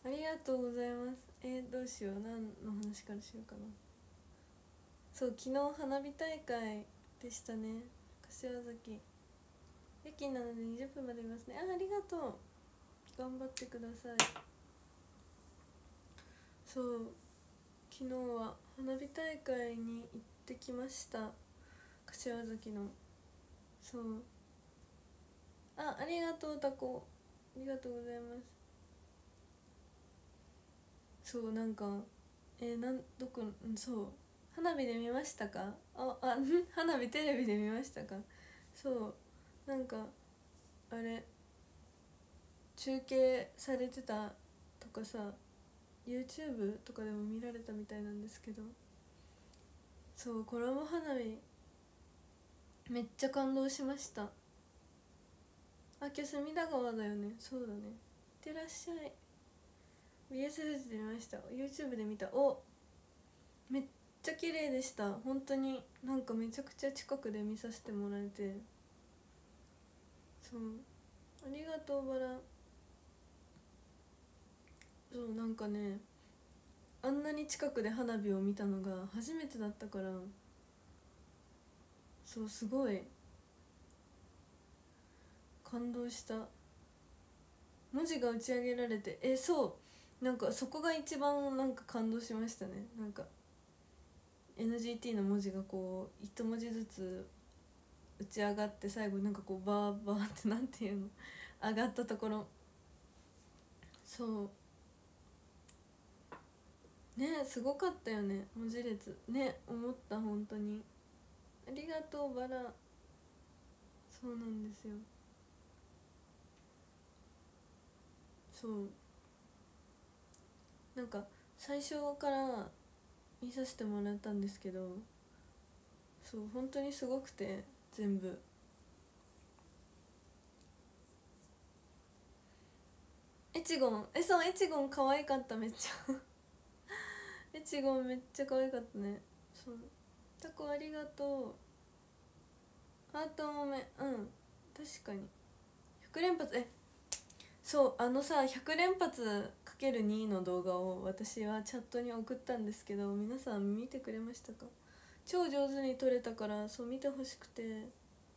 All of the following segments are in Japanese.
ありがとうございます。どうしよう、何の話からしようかな。そう、昨日花火大会でしたね。柏崎夜勤なので20分までいますね。ありがとう、頑張ってください。そう、昨日は花火大会に行ってきました。柏崎の。そう、ありがとうタコ、ありがとうございます。そう、なんかどこ、そう、花火で見ましたか？花火テレビで見ましたか？そう、なんかあれ中継されてたとかさ、 YouTube とかでも見られたみたいなんですけど、そう、コラボ花火めっちゃ感動しました。今日隅田川だよね。そうだね、いってらっしゃい。 BS フジで見ました。 YouTube で見た。めっちゃ綺麗でした。本当になんかめちゃくちゃ近くで見させてもらえて、そう、ありがとうバラ。そう、なんかね、あんなに近くで花火を見たのが初めてだったから、そう、すごい感動した。文字が打ち上げられて、そう、なんかそこが一番なんか感動しましたね。なんか NGT の文字がこう一文字ずつ打ち上がって、最後なんかこうバーバーってなんていうの、上がったところ、そうね、すごかったよね、文字列ね、思った。本当にありがとうバラ。そうなんですよ。そう、なんか最初から見させてもらったんですけど、そう、本当にすごくて、全部。エチゴン、そう、エチゴン可愛かった、めっちゃエチゴンめっちゃ可愛かったね。そう、タコありがとう。ハートもめ、確かに100連発、そう、100連発かける2の動画を私はチャットに送ったんですけど、皆さん見てくれましたか？超上手に撮れたから、そう、見てほしくて。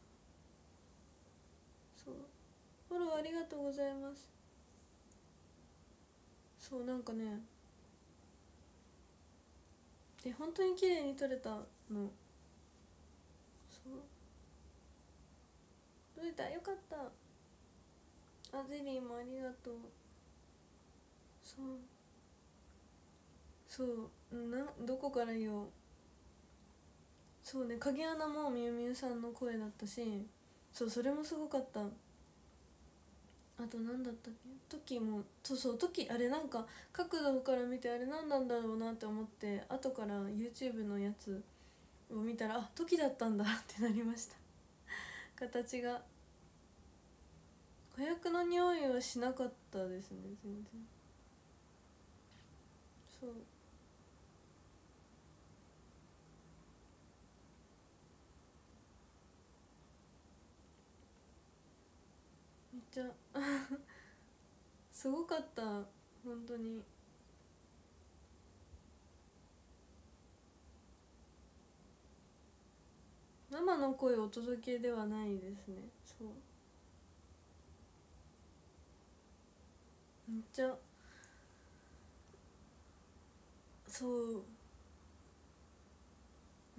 そう、フォローありがとうございます。そう、なんかね、本当に綺麗に撮れたの。そう、撮れた、よかった。ゼリーもありがとう。そうそうどこから言おう。そうね、影穴もみゆみゆさんの声だったし、そう、それもすごかった。あと何だったっけ、時も、そう時、あれなんか角度から見てあれ何なんだろうなって思って、後から YouTube のやつを見たら、時だったんだってなりました。形が、火薬の匂いはしなかったですね、全然。そう、めっちゃすごかった、本当に。生の声をお届けではないですね。そう、めっちゃ、そう、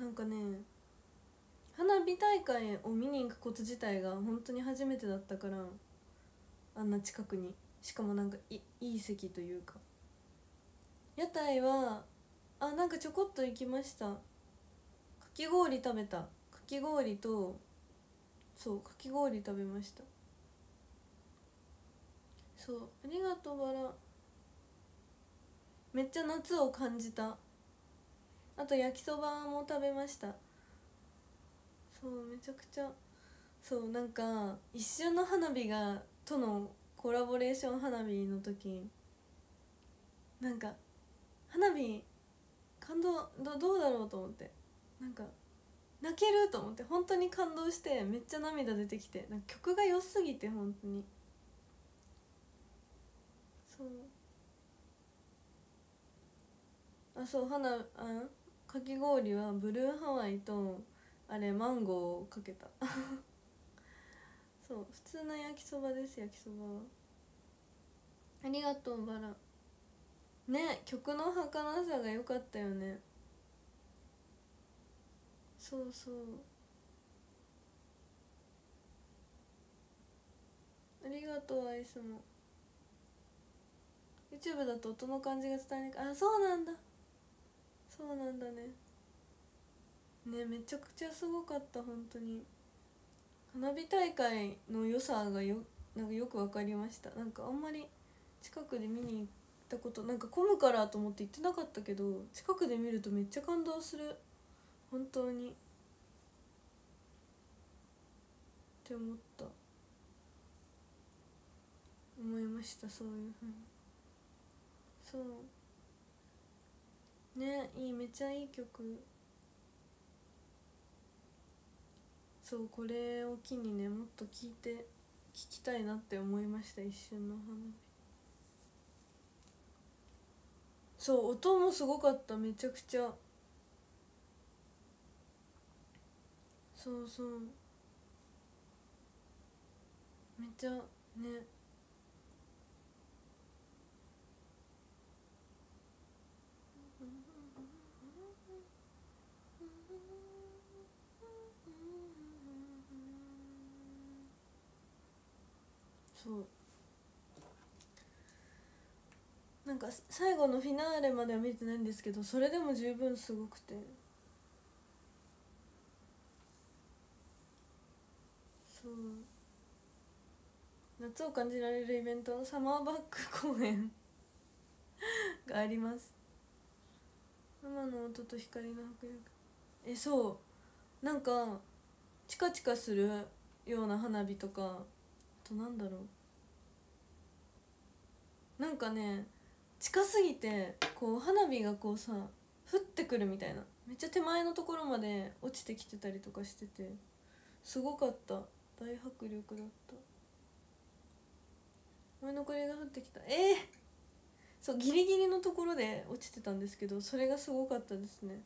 なんかね、花火大会を見に行くこと自体が本当に初めてだったから、あんな近くに、しかもなんかいい席というか。屋台はなんかちょこっと行きました。かき氷食べた。かき氷と、そう、かき氷食べました。そう、ありがとうバラ。めっちゃ夏を感じた。あと焼きそばも食べました。そう、めちゃくちゃ、そう、なんか一瞬の花火がとのコラボレーション花火の時、なんか花火感動、どうだろうと思って、なんか泣けると思って、本当に感動して、めっちゃ涙出てきて、なんか曲が良すぎて本当に。そう、 あ、そう、かき氷はブルーハワイとあれマンゴーをかけたそう、普通の焼きそばです。焼きそばはありがとうバラ。ね、曲の儚さが良かったよね。そうそう、ありがとうアイスも。 YouTube だと音の感じが伝えにくい。あ、そうなんだ、そうなんだね。ね、めちゃくちゃすごかった。本当に花火大会の良さがなんかよく分かりました。なんかあんまり近くで見に行ったこと、なんか混むからと思って行ってなかったけど、近くで見るとめっちゃ感動する。本当にって思いました。そういうふうに。そうね、いい、めっちゃいい曲。そう、これを機にね、もっと聞きたいなって思いました。一瞬の花火。そう、音もすごかった。めちゃくちゃ。そうそう、めっちゃね。そうなんか最後のフィナーレまでは見てないんですけど、それでも十分すごくて、そう、夏を感じられるイベント、サマーバック公演があります。生の音と光の迫力。なんかチカチカするような花火とか、あとなんだろう、なんかね、近すぎてこう花火がこうさ降ってくるみたいな、めっちゃ手前のところまで落ちてきてたりとかしてて、すごかった。大迫力だった。燃え残りが降ってきた。そう、ギリギリのところで落ちてたんですけど、それがすごかったですね。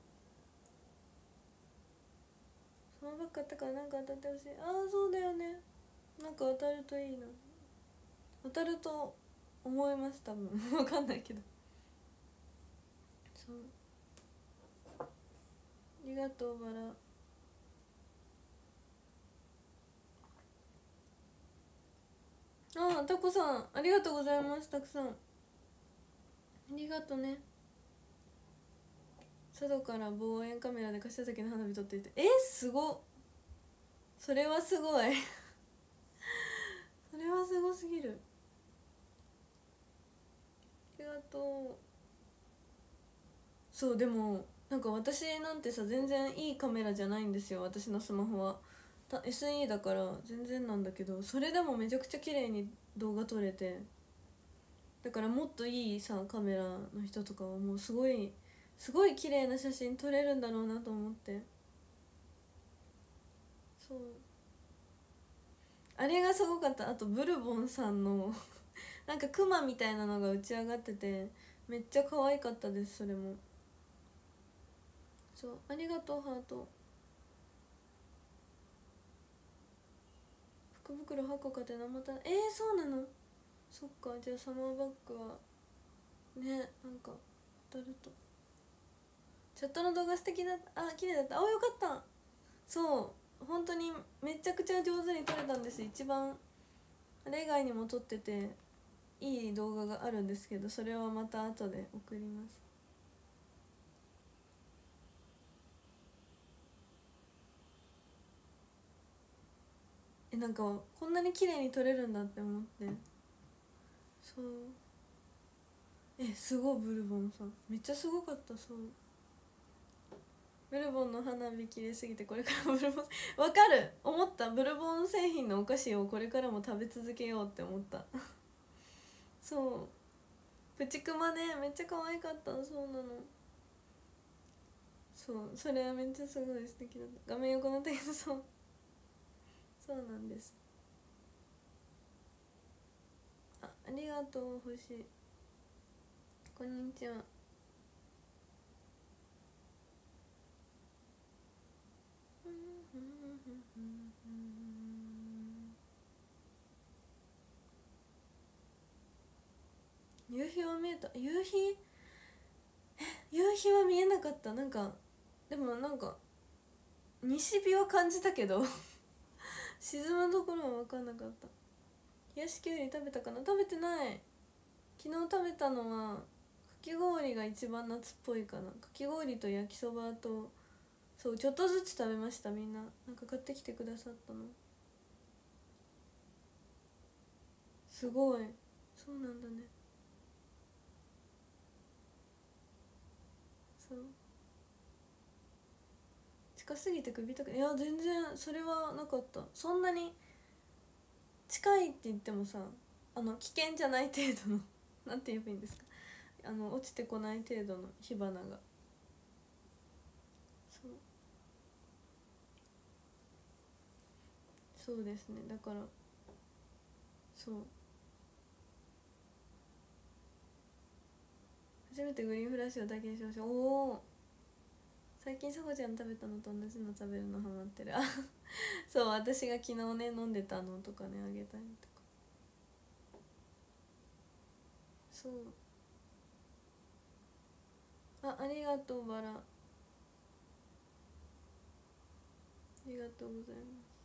そのばっかあったからなんか当たってほしい。ああ、そうだよね。なんか当たるといいな。当たると思います、多分わかんないけど。そう、ありがとうバラ。タコさんありがとうございます。たくさんありがとね。佐渡から望遠カメラで柏崎の花火撮っていて、すごっ。それはすごいそれはすごすぎる。ありがとう。そう、でもなんか私なんてさ、全然いいカメラじゃないんですよ、私のスマホは。SE だから全然なんだけど、それでもめちゃくちゃ綺麗に動画撮れて、だからもっといいさカメラの人とかはもうすごい綺麗な写真撮れるんだろうなと思って。そう、あれがすごかった。あとブルボンさんのなんかクマみたいなのが打ち上がってて、めっちゃ可愛かったです。それも。そう、ありがとうハート。福袋8個買って生たそうなの。そっか、じゃあサマーバッグはね、なんか当たると。チャットの動画素敵だった。綺麗だった。よかった。そう本当にめちゃくちゃ上手に撮れたんです。一番あれ以外にも撮ってていい動画があるんですけど、それはまた後で送ります。なんかこんなに綺麗に撮れるんだって思って。そうすごい。ブルボンさんめっちゃすごかった。そう、ブルボンの花火綺麗すぎて、これからブルボンわかる、思った。ブルボン製品のお菓子をこれからも食べ続けようって思ったそう、プチクマね、めっちゃ可愛かった。そうなの。そう、それはめっちゃすごい素敵だった。画面横のテキスト、そうなんです。ありがとう星。こんにちは。 夕日は見えた。夕日は見えなかった。なんかでもなんか西日は感じたけど沈むところは分かんなかった。冷やしきゅうり食べたかな。食べてない。昨日食べたのはかき氷が一番夏っぽいかな。かき氷と焼きそばと、そうちょっとずつ食べました。みんななんか買ってきてくださったの。すごい。そうなんだね。そう近すぎて首痛く、いや全然それはなかった。そんなに近いって言ってもさ、危険じゃない程度のなんて言えばいいんですか、落ちてこない程度の火花が。そうそうですね。だからそう初めてグリーンフラッシュを体験しました。おお、最近さほちゃん食べたのと同じの食べるのハマってる。あそう私が昨日ね飲んでたのとかねあげたりとか。そうありがとうバラ、ありがとうござい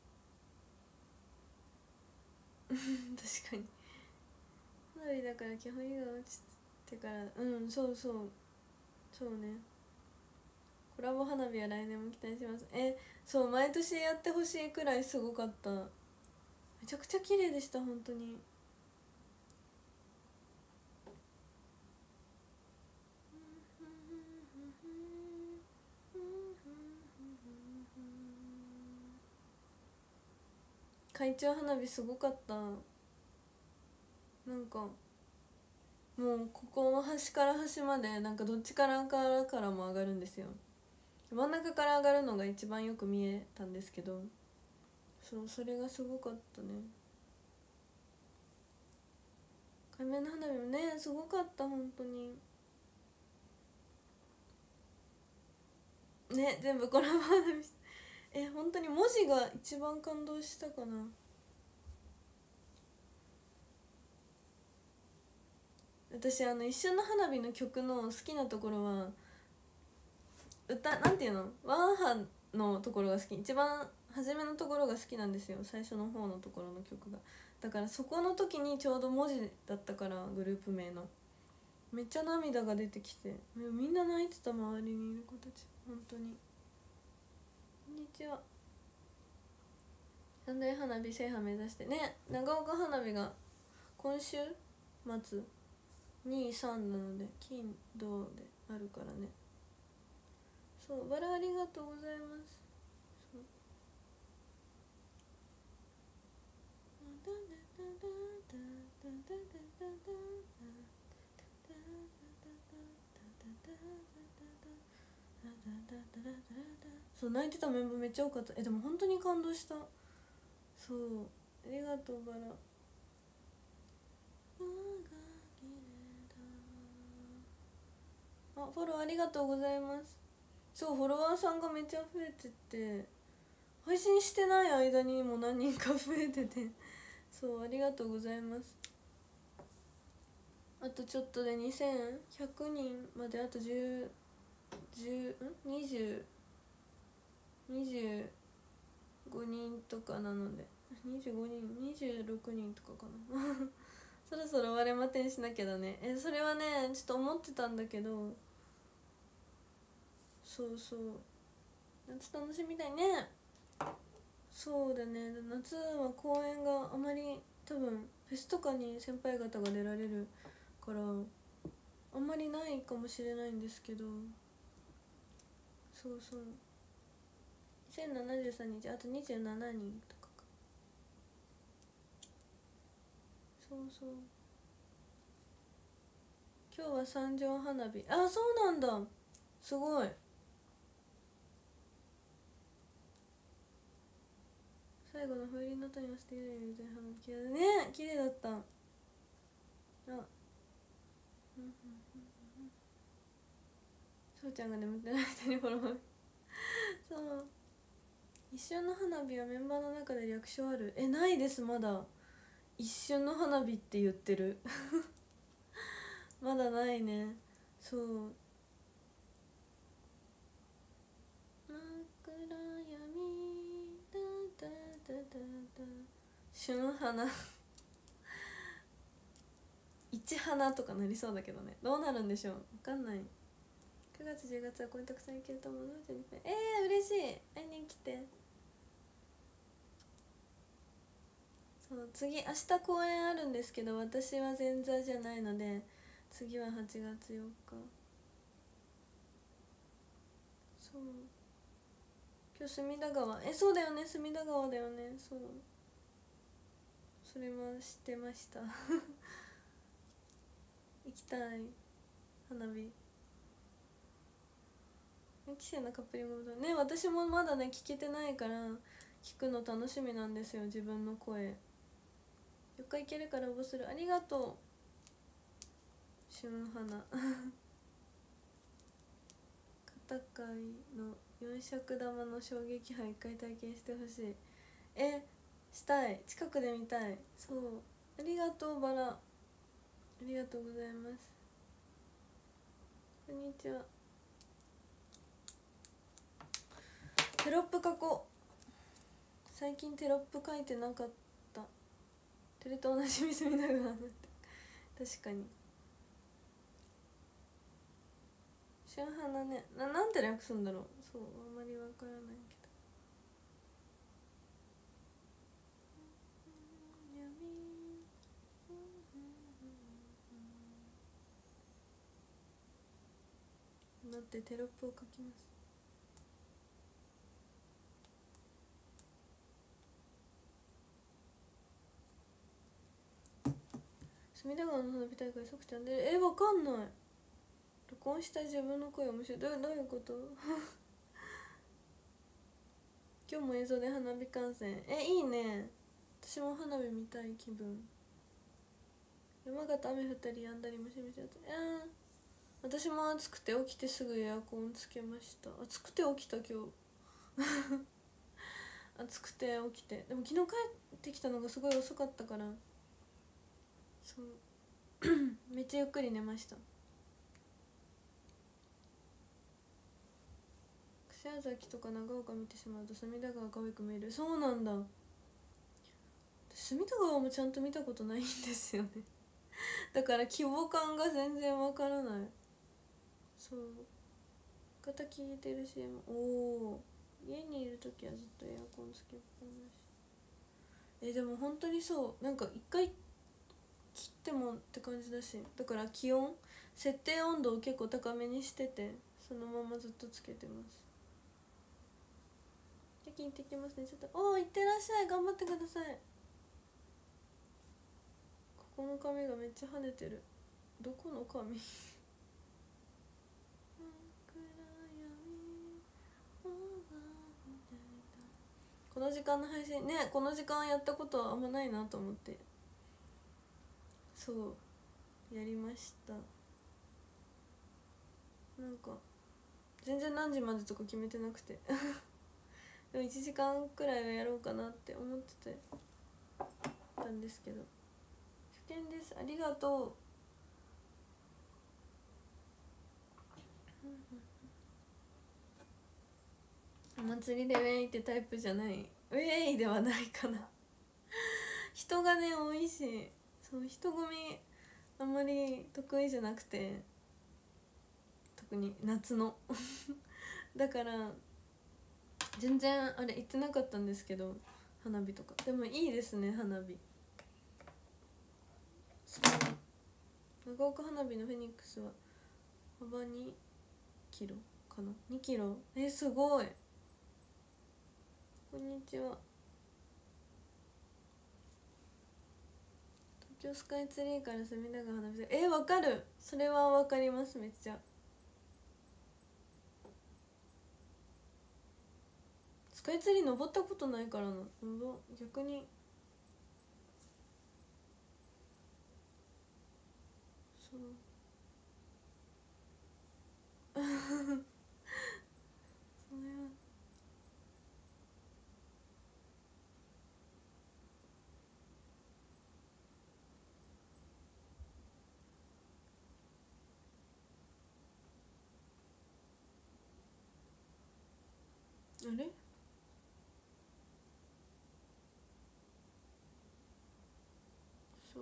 ます確かに花火だから基本日が落ちてから、うんそうそうそうね。コラボ花火は来年も期待します。そう毎年やってほしいくらいすごかった。めちゃくちゃ綺麗でした本当に。海中花火すごかった。なんかもうここの端から端までなんかどっちからも上がるんですよ。真ん中から上がるのが一番よく見えたんですけど、そうそれがすごかったね。海面の花火もねすごかった本当にね。全部コラボ花火本当に文字が一番感動したかな。私一瞬の花火の曲の好きなところはなんていうの、ワンハンのところが好き。一番初めのところが好きなんですよ、最初の方のところの曲が。だからそこの時にちょうど文字だったから、グループ名のめっちゃ涙が出てきて、みんな泣いてた、周りにいる子たち本当に。こんにちは。三大花火制覇目指してね。長岡花火が今週末23なので金土であるからね。そうバラありがとうございます。そう泣いてたメンバーめっちゃ多かった。でも本当に感動した。そうありがとうバラ。フォローありがとうございます。そうフォロワーさんがめっちゃ増えてて、配信してない間にも何人か増えててそうありがとうございます。あとちょっとで2100人まであと20 25人とかなので、25人26人とかかなそろそろ割れま点しなきゃだね。それはねちょっと思ってたんだけど、そうそう夏楽しみたいね。そうだね、夏は公演があまり多分フェスとかに先輩方が出られるからあんまりないかもしれないんですけど、そうそう1073日あと27人とかか。そうそう今日は三条花火。そうなんだ、すごい。最後の風鈴の音に合わせてゆらゆら花火ね、綺麗だった。そうちゃんが眠ってない間にフォローそう一瞬の花火はメンバーの中で略称ある？ないですまだ。一瞬の花火って言ってるまだないね。そう。真っ暗闇だだだだだ旬花一花とかなりそうだけどね。どうなるんでしょう、分かんない。9月10月はこれたくさん行けると思うので、嬉しい、会いに来て。そう、次明日公演あるんですけど、私は前座じゃないので、次は8月4日。そう、今日隅田川、そうだよね、隅田川だよね。そう、それも知ってました行きたい、花火。期生のカップリングね、私もまだね聞けてないから聞くの楽しみなんですよ、自分の声。4日行けるから応募する。ありがとう旬花片貝の四尺玉の衝撃波一回体験してほしい。したい、近くで見たい。そう、ありがとうバラ、ありがとうございます。こんにちは。テロップ書こう。最近テロップ書いてなかった。テレと同じ水見ながら確かに旬花ね、なんて略すんだろう。そう、あんまりわからないけど。だってテロップを書きます。隅田川の花火大会即ちゃんでわかんない。録音した自分の声面白い。どういうこと今日も映像で花火観戦。いいね。私も花火見たい気分。山形雨降ったりやんだりムシムシだった。私も暑くて起きてすぐエアコンつけました。暑くて起きた今日暑くて起きて、でも昨日帰ってきたのがすごい遅かったから、そうめっちゃゆっくり寝ました。串屋崎とか長岡見てしまうと隅田川可愛く見える。そうなんだ。隅田川もちゃんと見たことないんですよねだから規模感が全然わからない。そう、肩聞いてる CM。 家にいる時はずっとエアコンつけっぱなし。でも本当にそう、なんか一回切ってもって感じだし、だから気温設定温度を結構高めにしてて、そのままずっとつけてます。夜勤行ってきますね。ちょっと行ってらっしゃい、頑張ってください。ここの髪がめっちゃ跳ねてる。どこの髪この時間の配信ね、この時間やったことはあんまないなと思って、そうやりました。なんか全然何時までとか決めてなくてでも1時間くらいはやろうかなって思ってたんですけど。初見です、ありがとう。お祭りでウェイってタイプじゃない。ウェイではないかな人がね多いし、そう、人混みあんまり得意じゃなくて、特に夏のだから全然あれ行ってなかったんですけど、花火とか。でもいいですね、花火。長岡花火のフェニックスは幅2キロかな、2キロ。すごい。こんにちは。東京スカイツリーから隅田川花火。わかる、それはわかります。めっちゃスカイツリー登ったことないからな、逆に。そうそれはあれそう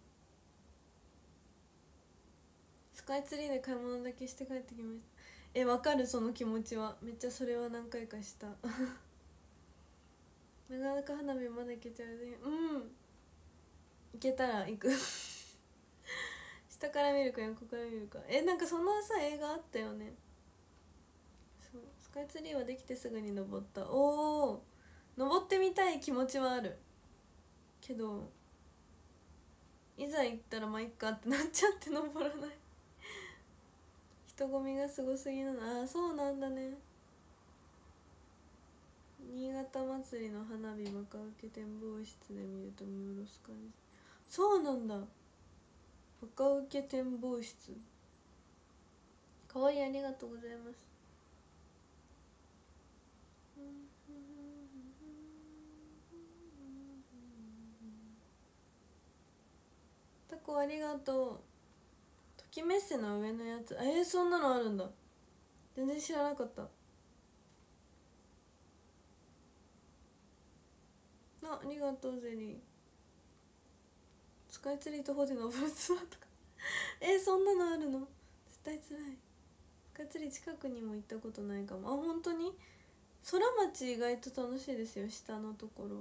スカイツリーで買い物だけして帰ってきました。わかるその気持ちは。めっちゃそれは何回かしたなかなか花火まだ行けちゃうね。うん行けたら行く下から見るか横から見るか。なんかそんなさ映画あったよね。そうスカイツリーはできてすぐに登った。おお登ってみたい気持ちはあるけどいざ行ったらまあいっかってなっちゃって登らない人混みがすごすぎなの。ああそうなんだね。新潟祭りの花火バカウケ展望室で見ると見下ろす感じ。そうなんだ。バカウケ展望室かわいい。ありがとうございます。タコありがとう。ときメッセの上のやつ。そんなのあるんだ。全然知らなかった。ありがとうゼリー。スカイツリー徒歩で登るツアーとかそんなのあるの。絶対つらい。スカイツリー近くにも行ったことないかも。本当に空町意外と楽しいですよ。下のところ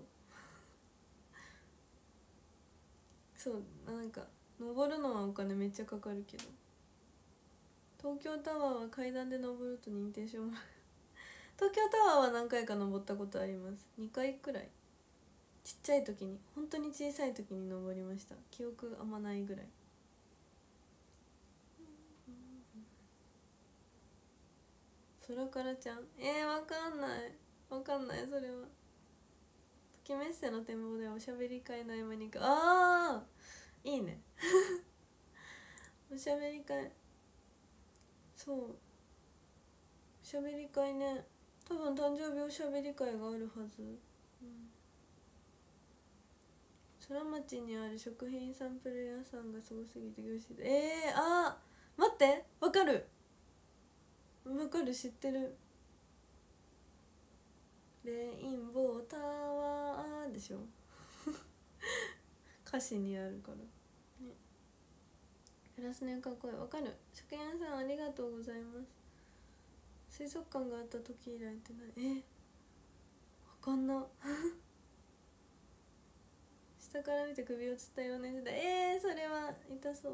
そうなんか登るのはお金めっちゃかかるけど、東京タワーは階段で登ると認定証もらえる東京タワーは何回か登ったことあります。2回くらい。ちっちゃい時に、本当に小さい時に登りました。記憶あんまないぐらい。空からちゃんわかんないわかんない。それはときメッセの展望ではおしゃべり会の合間に行く。いいねおしゃべり会。そうおしゃべり会ね。多分誕生日おしゃべり会があるはず。空町にある食品サンプル屋さんがすごすぎて業種で待ってわかるわかる。知ってる。レインボータワーでしょ歌詞にあるからね。プラスねかっこいい。わかる。食品屋さんありがとうございます。水族館があった時以来ってない。わかんな下から見て首をつったような時代。それは痛そう。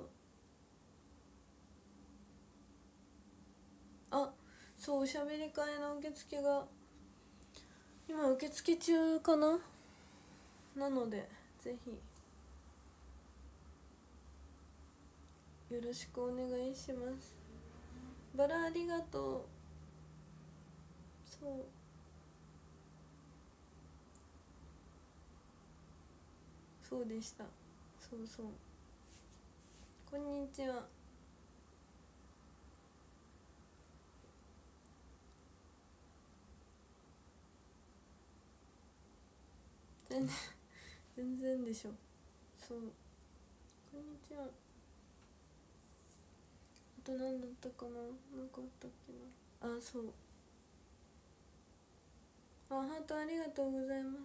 そうおしゃべり会の受付が今受付中かな。なのでぜひよろしくお願いします。バラありがとう。そうでした。そうこんにちは。全然でしょ。そうこんにちは。あと何だったかな。何かあったっけな。そうハートありがとうございます。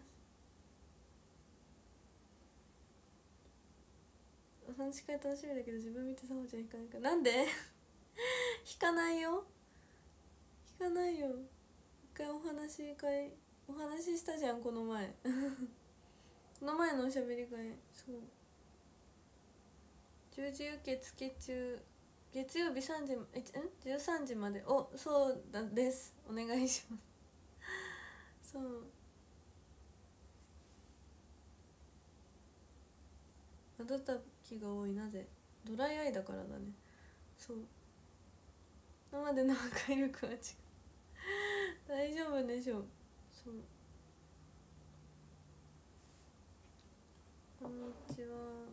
お話し会楽しみだけど自分見てさほちゃん引かないから。なんで引かないよ。引かないよ。一回お話ししたじゃんこの前この前のおしゃべり会。そう10時受付中。月曜日3時13時まで。そうだです。お願いしますそう瞬きが多い。なぜ。ドライアイだからだね。そう生での破壊力は違う大丈夫でしょう。そうこんにちは。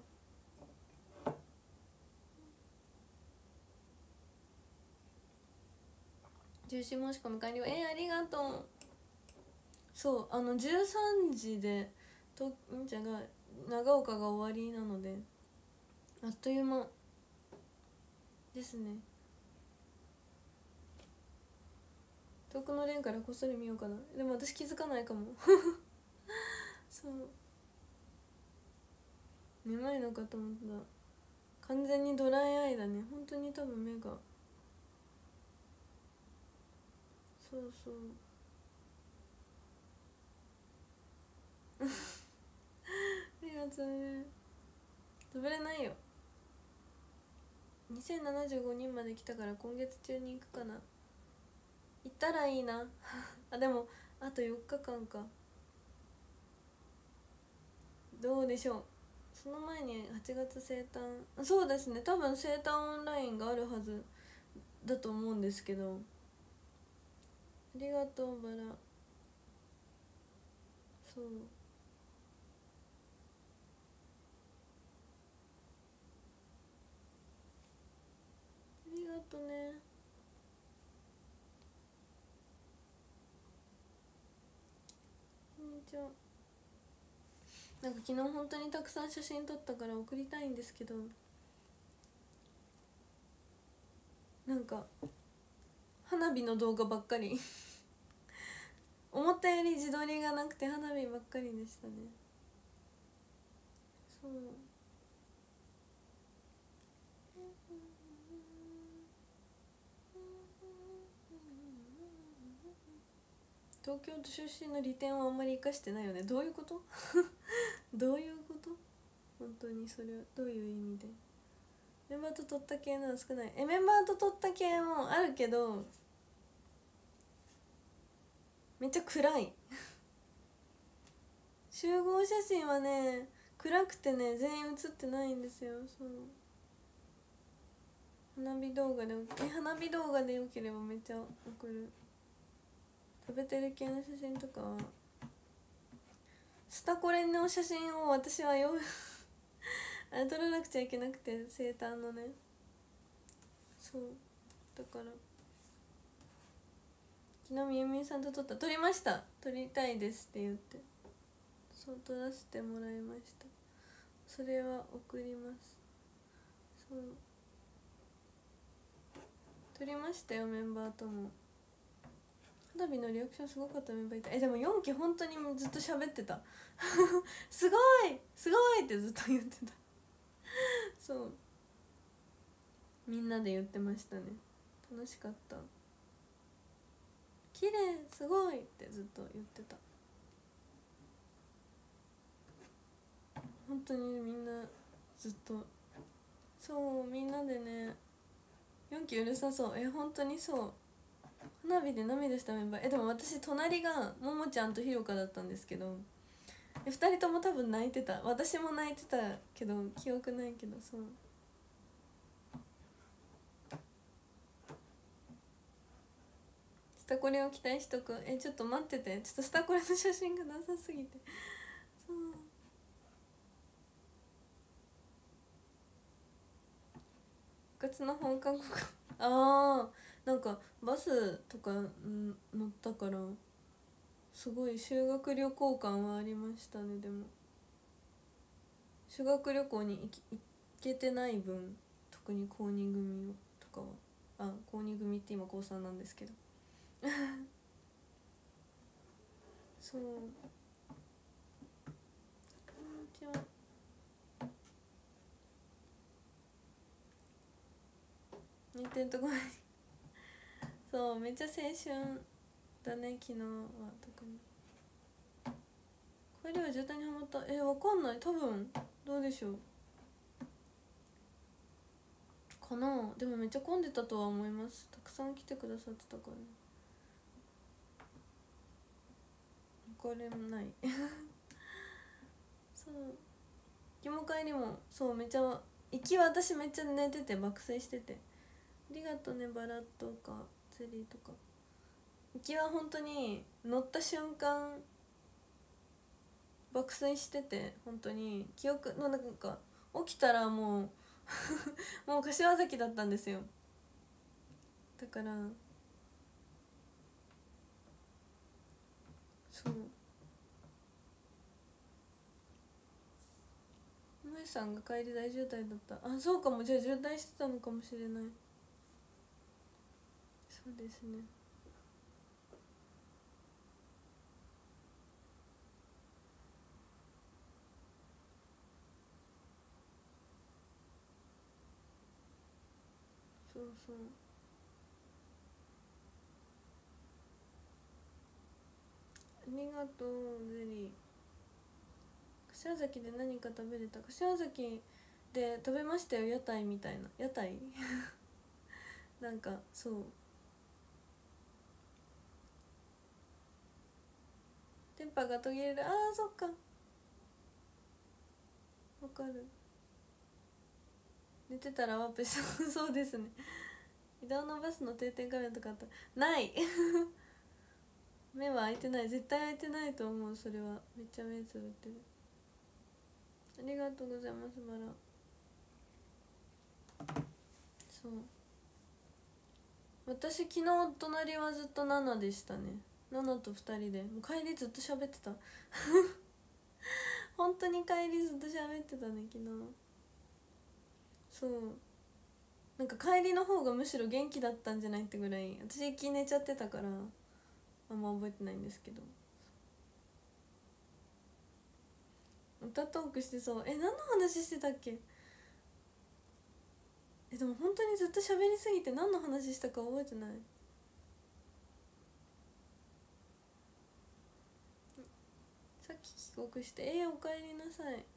重視申し込み完了。ありがとう。そう13時でんちゃんが長岡が終わりなのであっという間ですね。 遠くのレーンからこっそり見ようかな。でも私気づかないかもそう眠いのかと思った。完全にドライアイだね。本当に多分目がそうそうありがとうね。食べれないよ。2075人まで来たから今月中に行くかな。行ったらいいなあでもあと4日間か。どうでしょう。その前に8月生誕、そうですね、多分生誕オンラインがあるはずだと思うんですけど。ありがとうバラ。そうありがとね。こんにちは。なんか昨日本当にたくさん写真撮ったから送りたいんですけど、なんか花火の動画ばっかり思ったより自撮りがなくて花火ばっかりでしたね。そう東京都出身の利点はあんまり生かしてないよね。どういうことどういうこと。本当にそれはどういう意味で。メンバーと撮った系のは少ない。メンバーと撮った系もあるけどめっちゃ暗い集合写真はね暗くてね全員写ってないんですよ。そう花火動画で花火動画でよければめっちゃ送る。食べてる系の写真とかはスタコレの写真を私はあれ撮らなくちゃいけなくて、生誕のね。そうだから昨日みゆみゆさんと撮りました。撮りたいですって言って、そう撮らせてもらいました。それは送ります。そう撮りましたよメンバーとも。花火のリアクションすごかったメンバーいた。でも4期本当にずっと喋ってたすごいすごいってずっと言ってたそうみんなで言ってましたね。楽しかった。綺麗すごいってずっと言ってた。本当にみんなずっとそうみんなでね。4期うるさそう。本当にそう。花火で涙したメンバー。でも私隣がももちゃんとひろかだったんですけど、2人とも多分泣いてた。私も泣いてたけど記憶ないけど。そうスタコレを期待しとく。ちょっと待ってて、ちょっとスタコレの写真がなさすぎて。そう部活の放課後あーなんかバスとか乗ったからすごい修学旅行感はありましたね。でも修学旅行に行けてない分、特に高2組をとかは高2組って今高3なんですけどそうこんにちは。寝てんとこにそうめっちゃ青春だね。昨日は特に帰りは渋滞にはまった。わかんない。多分どうでしょうかな。でもめっちゃ混んでたとは思います。たくさん来てくださってたからね。分かれないそう行きも帰りもそうめっちゃ行きは私めっちゃ寝てて爆睡してて。ありがとうねバラとかゼリーとか。行きは本当に乗った瞬間爆睡してて、本当に記憶のなんか起きたらもうもう柏崎だったんですよ。だからそう萌さんが帰り大渋滞だった。そうかも。じゃあ渋滞してたのかもしれない。そうですね。 そうそう。ありがとうゼリー。柏崎で何か食べれた？柏崎で食べましたよ、屋台みたいな。屋台なんかそう電波が途切れる。あーそっか、わかる。寝てたらワープしそう。そうですね。移動のバスの定点画面とかあった？ない目は開いてない、絶対開いてないと思う。それはめっちゃ目つぶってる。ありがとうございますバラ。そう私昨日隣はずっとナナでしたね。ナナと2人でもう帰りずっと喋ってた本当に帰りずっと喋ってたね昨日。そうなんか帰りの方がむしろ元気だったんじゃないってぐらい、私一気に寝ちゃってたからあんま覚えてないんですけど、歌トークしてそう。何の話してたっけ？でも本当にずっと喋りすぎて何の話したか覚えてない。さっき帰国しておかえりなさい。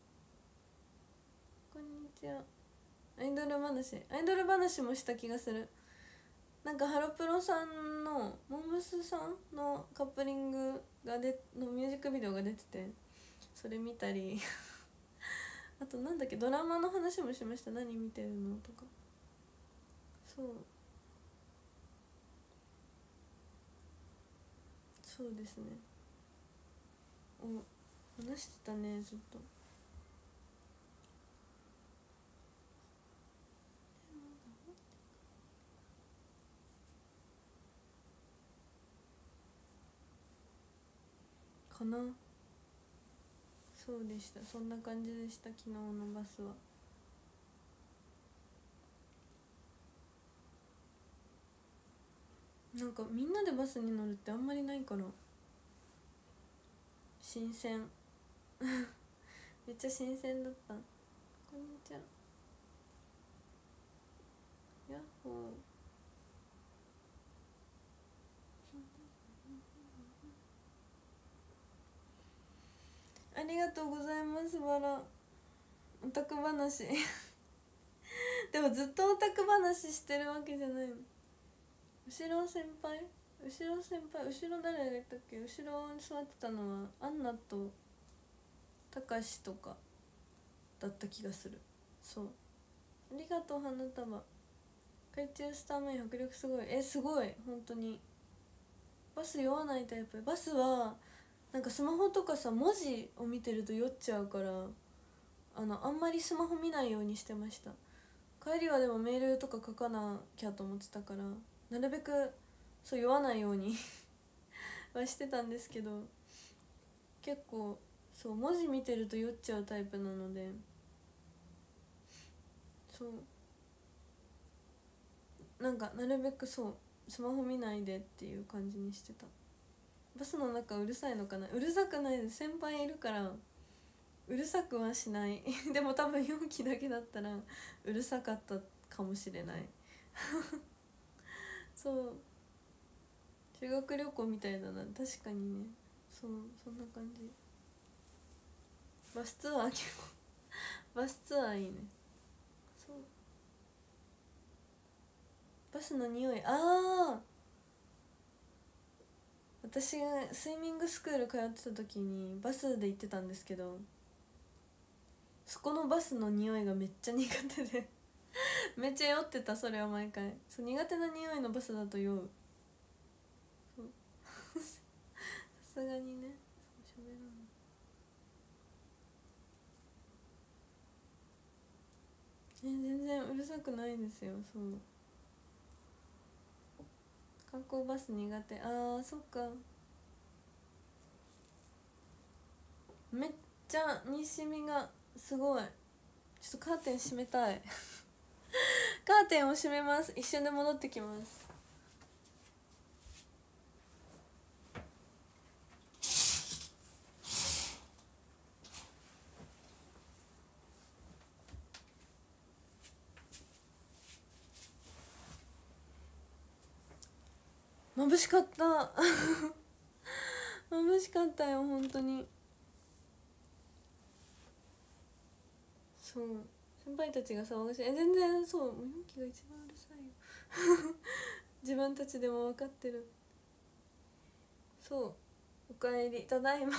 こんにちは。アイドル話もした気がする。なんかハロプロさんのモンブスさんのカップリングのミュージックビデオが出てて、それ見たりあとなんだっけ、ドラマの話もしました。何見てるのとか。そうですね。話してたねずっと。かな。そうでした。そんな感じでした。昨日のバスは。なんかみんなでバスに乗るってあんまりないから新鮮めっちゃ新鮮だった。こんにちは。ヤッホー。ありがとうございますバラ。オタク話でもずっとオタク話してるわけじゃないの。後ろ先輩後ろ誰がいたっけ？後ろに座ってたのはアンナとたかしとかだった気がする。そうありがとう花束。海中スターマイン迫力すごい。すごい本当に。バス酔わないタイプ。バスはなんかスマホとかさ文字を見てると酔っちゃうからあんまりスマホ見ないようにしてました。帰りはでもメールとか書かなきゃと思ってたからなるべくそう酔わないようにはしてたんですけど、結構そう文字見てると酔っちゃうタイプなので、そうなんかなるべくそうスマホ見ないでっていう感じにしてた。バスの中うるさいのかな？うるさくないです。先輩いるからうるさくはしないでも多分容器だけだったらうるさかったかもしれないそう修学旅行みたいだな。確かにね。そうそんな感じ。バスツアー結構バスツアーいいね。そうバスの匂い。私がスイミングスクール通ってた時にバスで行ってたんですけど、そこのバスの匂いがめっちゃ苦手でめっちゃ酔ってた。それは毎回そう苦手な匂いのバスだと酔う。そうさすがにね。そう喋らない。全然うるさくないですよ。そう観光バス苦手。そっか。めっちゃ西見がすごい。ちょっとカーテン閉めたいカーテンを閉めます。一瞬で戻ってきます。 眩しかった眩しかったよ本当に。そう先輩たちが騒がしい。全然そう、もう4期が一番うるさいよ自分たちでも分かってる。そうおかえりただいま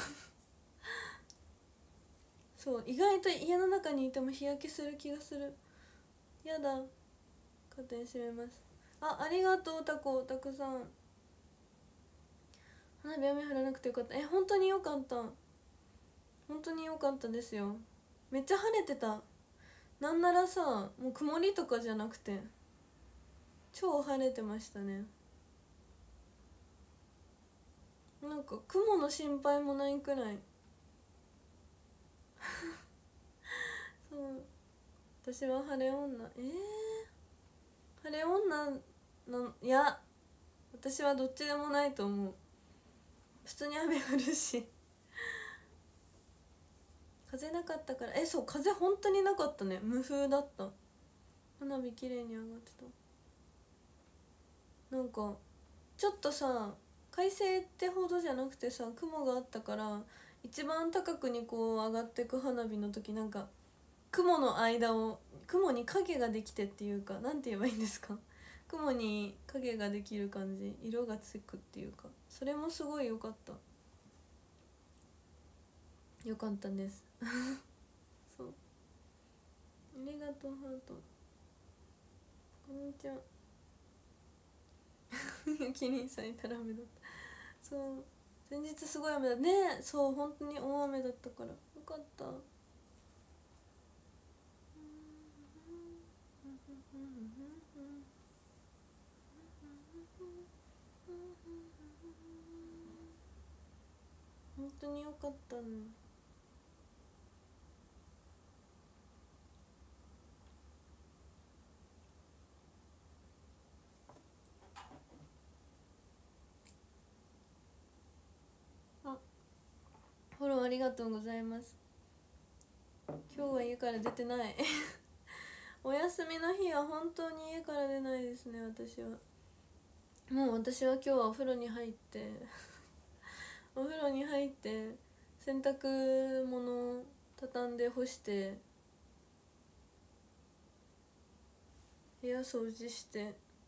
そう意外と家の中にいても日焼けする気がする。やだ、カーテン閉めます。ありがとうタコたくさん。花火雨降らなくてよかった。本当によかった、本当によかったですよ。めっちゃ晴れてた。なんならさもう曇りとかじゃなくて超晴れてましたね。なんか雲の心配もないくらいそう私は晴れ女。晴れ女のいや私はどっちでもないと思う。普通に雨降るし風なかったから。そう風本当になかったね。無風だった。花火綺麗に上がってた。なんかちょっとさ快晴ってほどじゃなくてさ雲があったから、一番高くにこう上がってく花火の時なんか雲の間を雲に影ができてっていうか、なんて言えばいいんですか雲に影ができる感じ、色がつくっていうか、それもすごい良かった。良かったですそうありがとうハート。こんにちは雪に咲いたら雨だった。そう前日すごい雨だね。そう本当に大雨だったからよかった。本当によかったね。フォローありがとうございます。今日は家から出てないお休みの日は本当に家から出ないですね。私はもう私は今日はお風呂に入ってお風呂に入って洗濯物畳んで干して部屋掃除して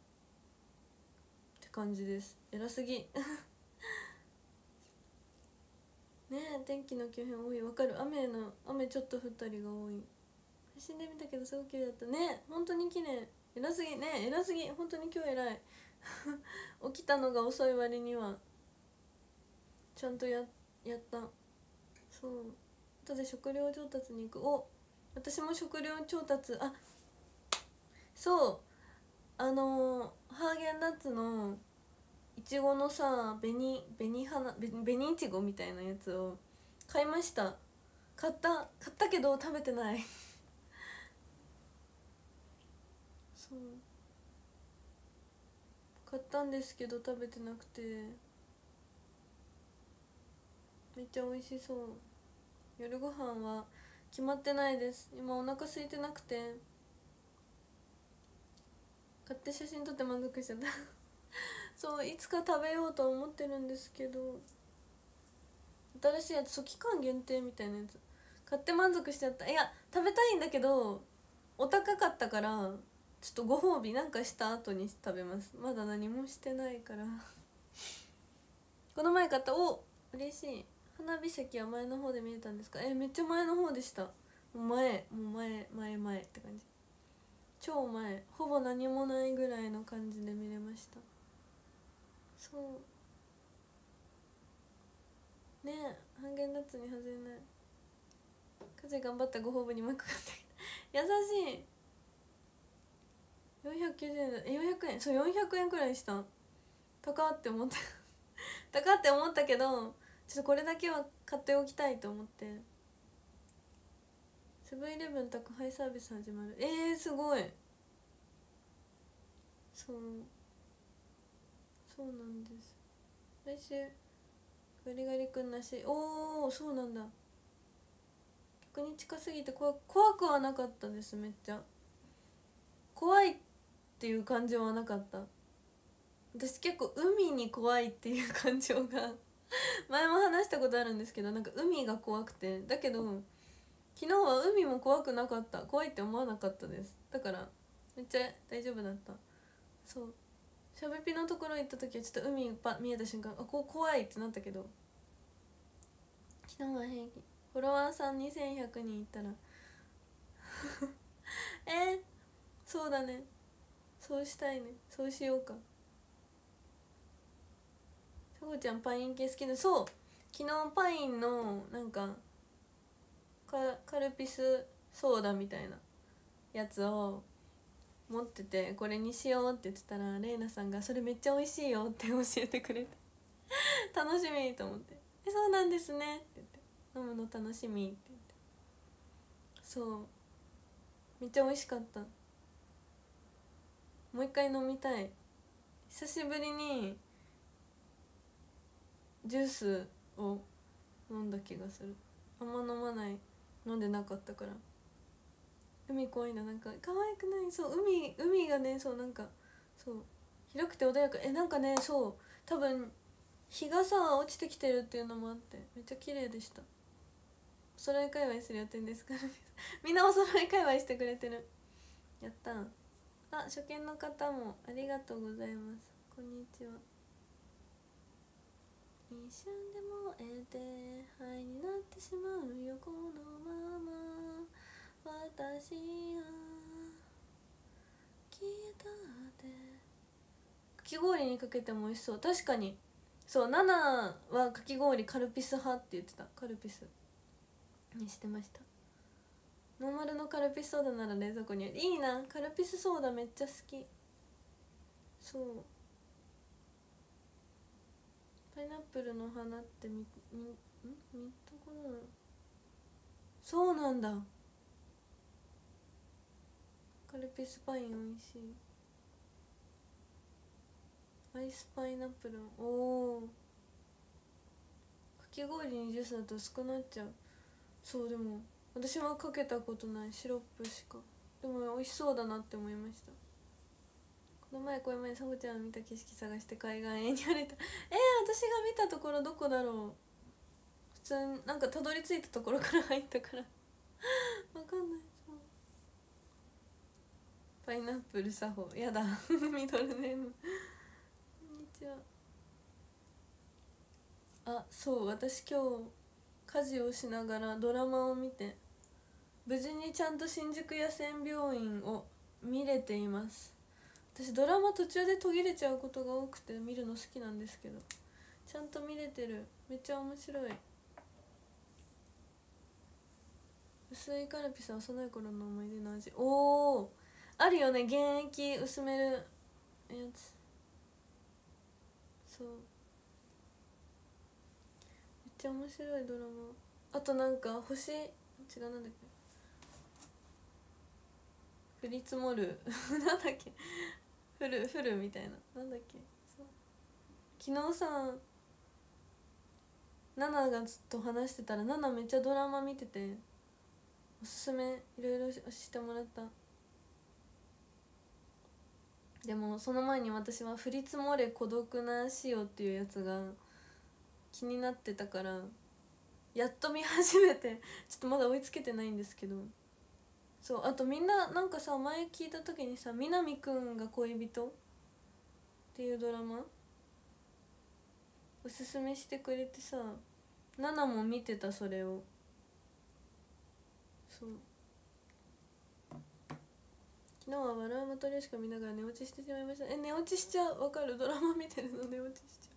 って感じです。偉すぎねえ天気の急変多い。わかる。雨ちょっと降ったりが多い。配信で見たけどすごく綺麗だったね。本当に綺麗。偉すぎね。偉すぎ本当に今日偉い起きたのが遅い割にはちゃんとやった。そう後で食料調達に行く。私も食料調達。そうハーゲンダッツのいちごのさ紅いちごみたいなやつを買いました。買ったけど食べてないそう買ったんですけど食べてなくて、めっちゃ美味しそう。夜ご飯は決まってないです。今お腹空いてなくて買って写真撮って満足しちゃったそういつか食べようと思ってるんですけど、新しいやつ期間限定みたいなやつ買って満足しちゃった。いや食べたいんだけどお高かったからちょっとご褒美なんかした後に食べます。まだ何もしてないからこの前買った嬉しい花火席は前の方で見れたんですか。めっちゃ前の方でした。もう前って感じ。超前、ほぼ何もないぐらいの感じで見れました。そうねえハーゲンダッツに外れない。風頑張ったご褒美にマック買って優しい。490円だ。400円。そう400円くらいした。高って思った高って思ったけどちょっとこれだけは買っておきたいと思って。セブンイレブン宅配サービス始まる。すごい。そうなんです。来週ガリガリ君なし。そうなんだ。逆に近すぎて怖くはなかったです。めっちゃ怖いっていう感じはなかった。 私結構海に怖いっていう感情が前も話したことあるんですけど、なんか海が怖くて、だけど昨日は海も怖くなかった、怖いって思わなかったです。だからめっちゃ大丈夫だった。そう、しゃべぴのところ行った時はちょっと海パッ見えた瞬間、あ、こう怖いってなったけど、昨日は平気。フォロワーさん2100人いったらそうだね、そうしたいね、そうしようか。さこちゃんパイン系好きで、そう、昨日パインのなんかカルピスソーダみたいなやつを持ってて、これにしようって言ってたら、レイナさんがそれめっちゃ美味しいよって教えてくれて楽しみと思って、そうなんですねって言って、飲むの楽しみって言って、そう、めっちゃ美味しかった。もう一回飲みたい。久しぶりにジュースを飲んだ気がする。あんま飲まない、飲んでなかったから。海怖いな、なんか可愛くない？そう、海がね、そうなんか、そう広くて穏やか、なんかね、そう多分日がさ落ちてきてるっていうのもあってめっちゃ綺麗でした。お揃い界隈する予定ですからみんなお揃い界隈してくれてる、やった。あ、初見の方もありがとうございます、こんにちは。一瞬でもえて灰になってしまうよこのまま私が消えたって。かき氷にかけても美味しそう、確かに。そう、ナナはかき氷カルピス派って言ってた、カルピスにしてました。ノーマルのカルピスソーダなら冷蔵庫にある。いいな、カルピスソーダめっちゃ好き。そう、パイナップルの花って見たことない。そうなんだ、カルピスパイン美味しい。アイスパイナップル、おお、かき氷にジュースだと薄くなっちゃう。そう、でも私はかけたことない、シロップしか。でも美味しそうだなって思いました。この前さほちゃん見た景色探して海岸園に歩いた私が見たところどこだろう。普通になんかたどり着いたところから入ったからわかんない。そう、パイナップル作法やだミドルネームこんにちは。あ、そう、私今日家事をしながらドラマを見て、無事にちゃんと新宿野戦病院を見れています。私ドラマ途中で途切れちゃうことが多くて見るの好きなんですけど、ちゃんと見れてる、めっちゃ面白い。薄いカルピスは幼い頃の思い出の味、おお、あるよね、現役薄めるやつ。そう、めっちゃ面白いドラマ。あとなんか星、違う、なんだっけ、降り積もるなんだっけ、降るみたいな、なんだっけ。そう、昨日さナナがずっと話してたら、ナナめっちゃドラマ見てて、おすすめいろいろしてもらった。でもその前に私は「降り積もれ孤独な潮」っていうやつが気になってたから、やっと見始めてちょっとまだ追いつけてないんですけど。そう、あとみんななんかさ、前聞いた時にさ、南くんが恋人っていうドラマおすすめしてくれてさ、ナナも見てたそれを。そう、昨日は笑うまとりしか見ながら寝落ちしてしまいました。寝落ちしちゃう、わかる、ドラマ見てるの寝落ちしちゃう。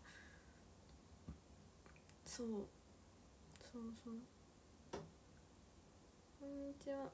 そうそうそう、こんにちは。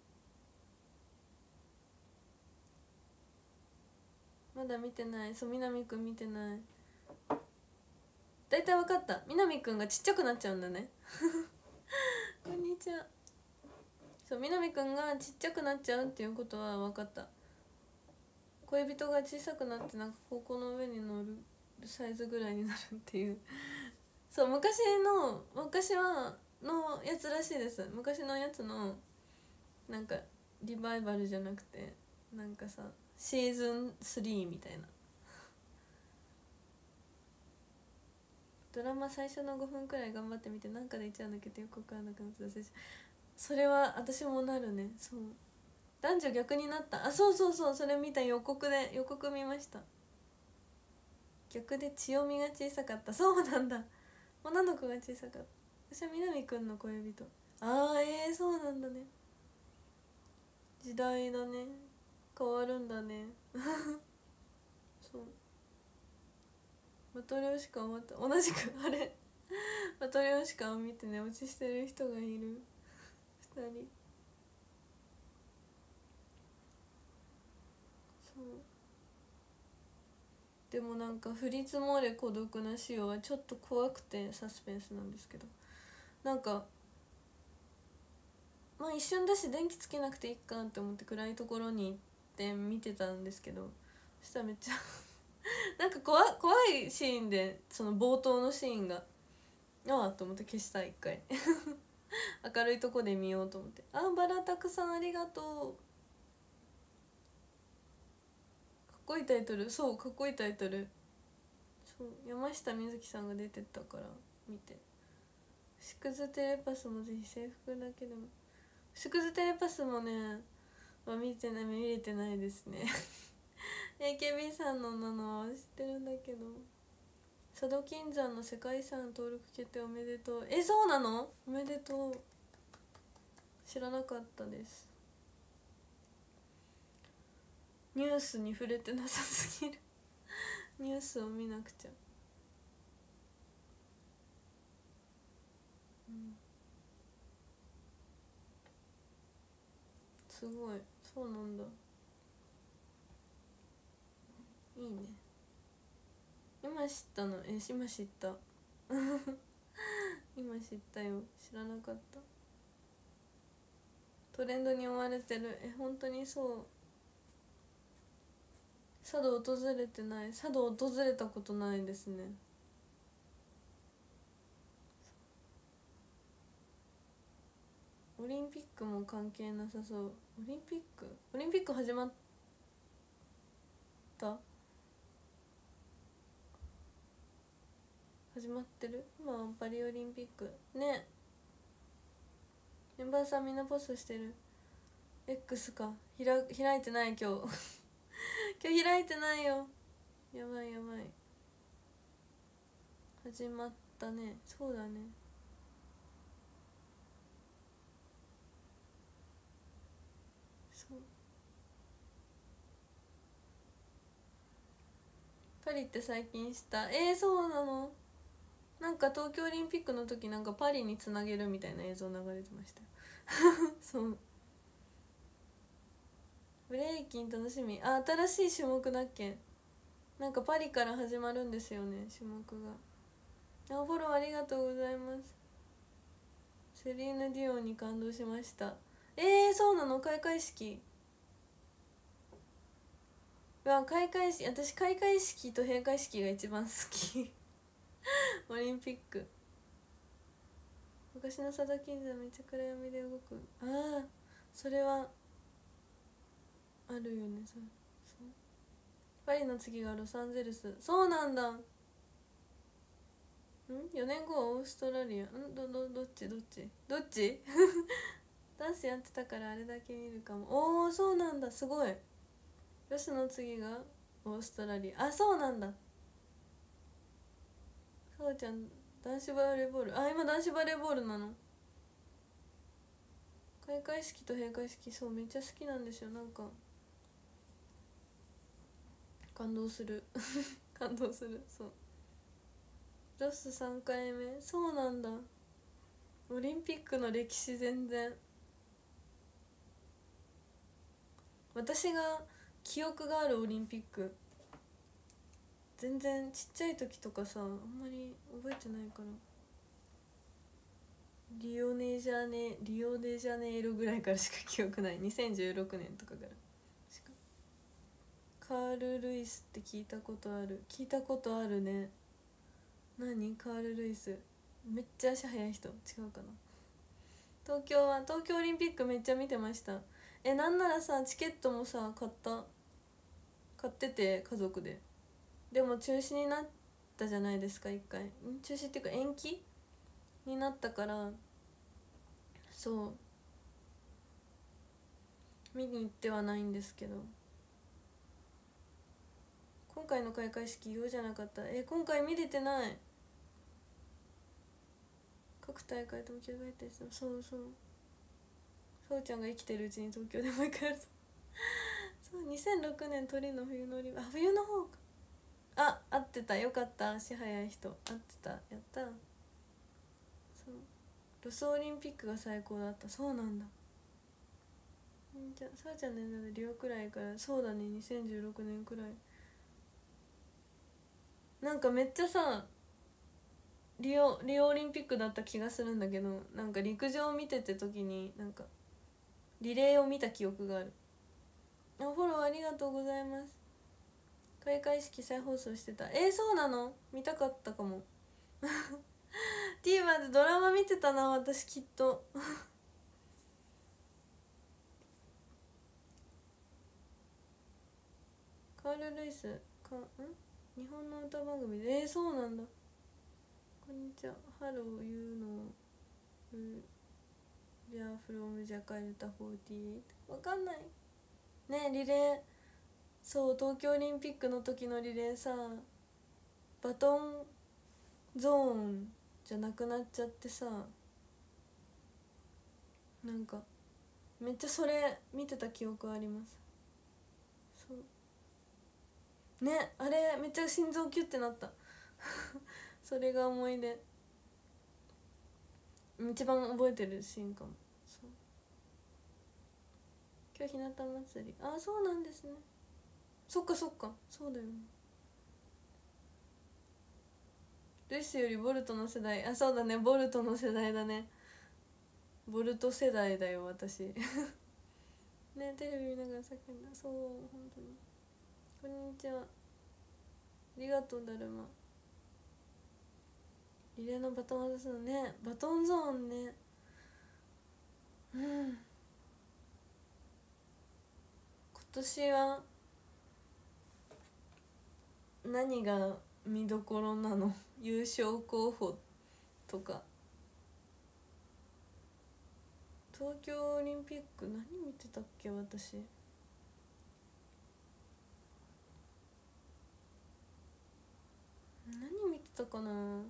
まだ見てない。そう、南くん見てない。だいたい分かった、南くんがちっちゃくなっちゃうんだねこんにちは。そう、南くんがちっちゃくなっちゃうっていうことは分かった。恋人が小さくなって、なんか高校の上に乗るサイズぐらいになるっていうそう、昔はのやつらしいです。昔のやつのなんかリバイバルじゃなくて、なんかさシーズン3みたいなドラマ最初の5分くらい頑張ってみてなんかで言っちゃうんだけどよくわからなくなってそれは私もなるね。そう、男女逆になった。あ、そうそうそう、それ見た。予告見ました。逆で千代美が小さかった。そうなんだ、女の子が小さかった。私は南くんの恋人。ああ、そうなんだね。時代だね、変わるんだねそう、マトリョーシカをまた同じくあれマトリョーシカを見て寝落ちしてる人がいる2人。そう、でもなんか降り積もる孤独な潮はちょっと怖くてサスペンスなんですけど、なんかまあ一瞬だし電気つけなくていいかって思って暗いところに行って見てたんですけど、そしたらめっちゃなんか怖いシーンで、その冒頭のシーンがああと思って消した一回明るいとこで見ようと思って。あ、バラたくさんありがとう。かっこいいタイトル。そう、かっこいいタイトル。そう、山下美月さんが出てたから見て。シクズテレパスもぜひ制服だけでも。シクズテレパスもね、見れてないですねAKB さんののは知ってるんだけど。佐渡金山の世界遺産登録決定おめでとう。そうなの？おめでとう。知らなかったです。ニュースに触れてなさすぎるニュースを見なくちゃ。すごい、そうなんだ。いいね。今知ったの？今知った今知ったよ。知らなかった。トレンドに追われてる。本当にそう。佐渡訪れてない。佐渡訪れたことないですね。オリンピックも関係なさそう。オリンピック始まった？始まってる？今はパリオリンピックね。メンバーさんみんなポストしてる。 X か。開いてない今日今日開いてないよ。やばいやばい。始まったね。そうだね。そう、パリって最近した。そうなの？なんか東京オリンピックの時なんかパリにつなげるみたいな映像流れてましたよそう、ブレイキン楽しみ。新しい種目だっけ。なんかパリから始まるんですよね、種目が。フォローありがとうございます。セリーヌ・ディオンに感動しました。そうなの？開会式。開会式、私開会式と閉会式が一番好きオリンピック。昔の佐渡金山めっちゃ暗闇で動く。それはあるよね。そう、パリの次がロサンゼルス。そうなんだ。4年後はオーストラリア。どっちダンスやってたからあれだけ見るかも。そうなんだ、すごい。ロスの次がオーストラリア。そうなんだ。そうちゃん男子バレーボール。今男子バレーボールなの。開会式と閉会式、そうめっちゃ好きなんですよ。なんか感動する感動する。そう、ロス3回目。そうなんだ。オリンピックの歴史全然、私が記憶があるオリンピック全然ちっちゃい時とかさ、あんまり覚えてないから。リオデジャネイロぐらいからしか記憶ない。2016年とかからしか。カール・ルイスって聞いたことあるね。何カール・ルイス。めっちゃ足速い人。違うかな。東京オリンピックめっちゃ見てました。なんならさチケットもさ買ってて家族で。でも中止になったじゃないですか、一回中止っていうか延期になったから、そう見に行ってはないんですけど、今回の開会式異様じゃなかった。今回見れてない。各大会とも着替えたりしても、そうそうちゃんが生きてるうちに東京でもう一回やるとそう2006年鳥の冬のオリンピック、冬の方か、合ってた、よかった、足早い人合ってた、やった。そうロスオリンピックが最高だった。そうなんだ。じゃあさあちゃんの年代でリオくらいから、そうだね、2016年くらい。なんかめっちゃさリオオリンピックだった気がするんだけど、なんか陸上を見てて時になんかリレーを見た記憶がある。フォローありがとうございます。開会式再放送してた。そうなの？見たかったかもTVer でドラマ見てたな、私きっとカール・ルイス日本の歌番組でそうなんだ。こんにちは。ハローユーのWe are from Jakarta 48。わかんないね。リレー、そう東京オリンピックの時のリレーさ、バトンゾーンじゃなくなっちゃってさ、なんかめっちゃそれ見てた記憶あります。そうね、あれめっちゃ心臓キュッてなったそれが思い出、一番覚えてるシーンかも。そう今日ひなた祭り、そうなんですね。そっかそうだよね。ルイスよりボルトの世代、そうだね、ボルトの世代だね。ボルト世代だよ私ね、テレビ見ながら叫んだ。そう本当に。こんにちは、ありがとう。だるまリレーのバトン渡すのね、バトンゾーンね。今年は何が見どころなの？優勝候補とか。東京オリンピック何見てたっけ私。何見てたかな。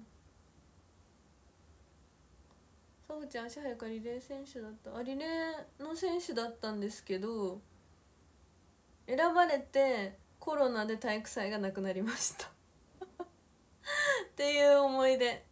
さほちゃん足早くリレー選手だった。リレーの選手だったんですけど、選ばれてコロナで体育祭がなくなりましたっていう思い出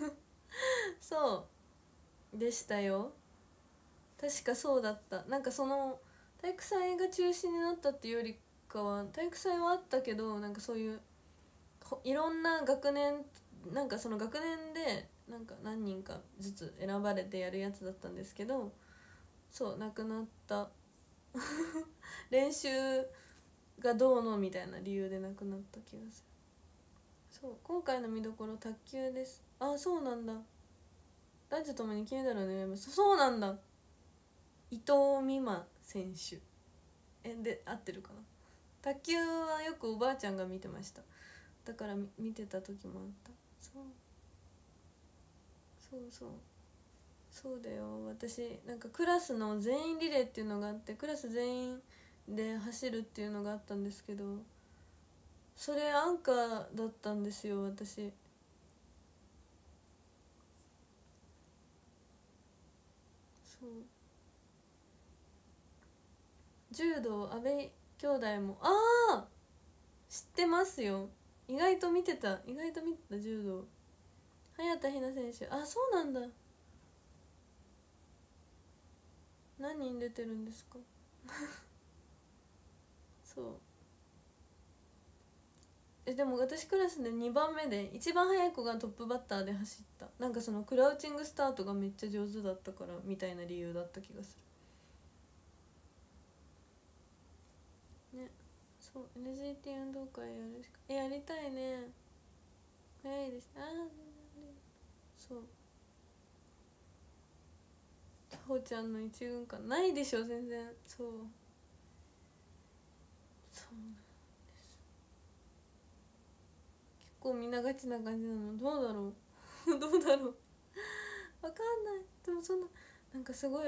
そうでしたよ。確かそうだった。なんかその体育祭が中止になったっていうよりかは、体育祭はあったけど、なんかそういういろんな学年、なんかその学年でなんか何人かずつ選ばれてやるやつだったんですけど、そうなくなった練習がどうのみたいな理由でなくなった気がする。そう今回の見どころ卓球です。そうなんだ。男女ともに金メダルを狙います。そうなんだ。伊藤美誠選手で合ってるかな。卓球はよくおばあちゃんが見てました。だから見てた時もあった。そうだよ。私なんかクラスの全員リレーっていうのがあって、クラス全員で走るっていうのがあったんですけど、それアンカーだったんですよ私。そう柔道阿部兄弟も知ってますよ。意外と見てた柔道。早田ひな選手、そうなんだ。何人出てるんですかそうでも私クラスで2番目で一番速い子がトップバッターで走った。なんかそのクラウチングスタートがめっちゃ上手だったからみたいな理由だった気がするね。そう NGT 運動会やるしかやりたいね。早いです。そうタホちゃんの一軍感ないでしょ全然。そうなんです。 構見ながちな感じなの？どうだろうどうだろうわかんない。でもそんななんかすごい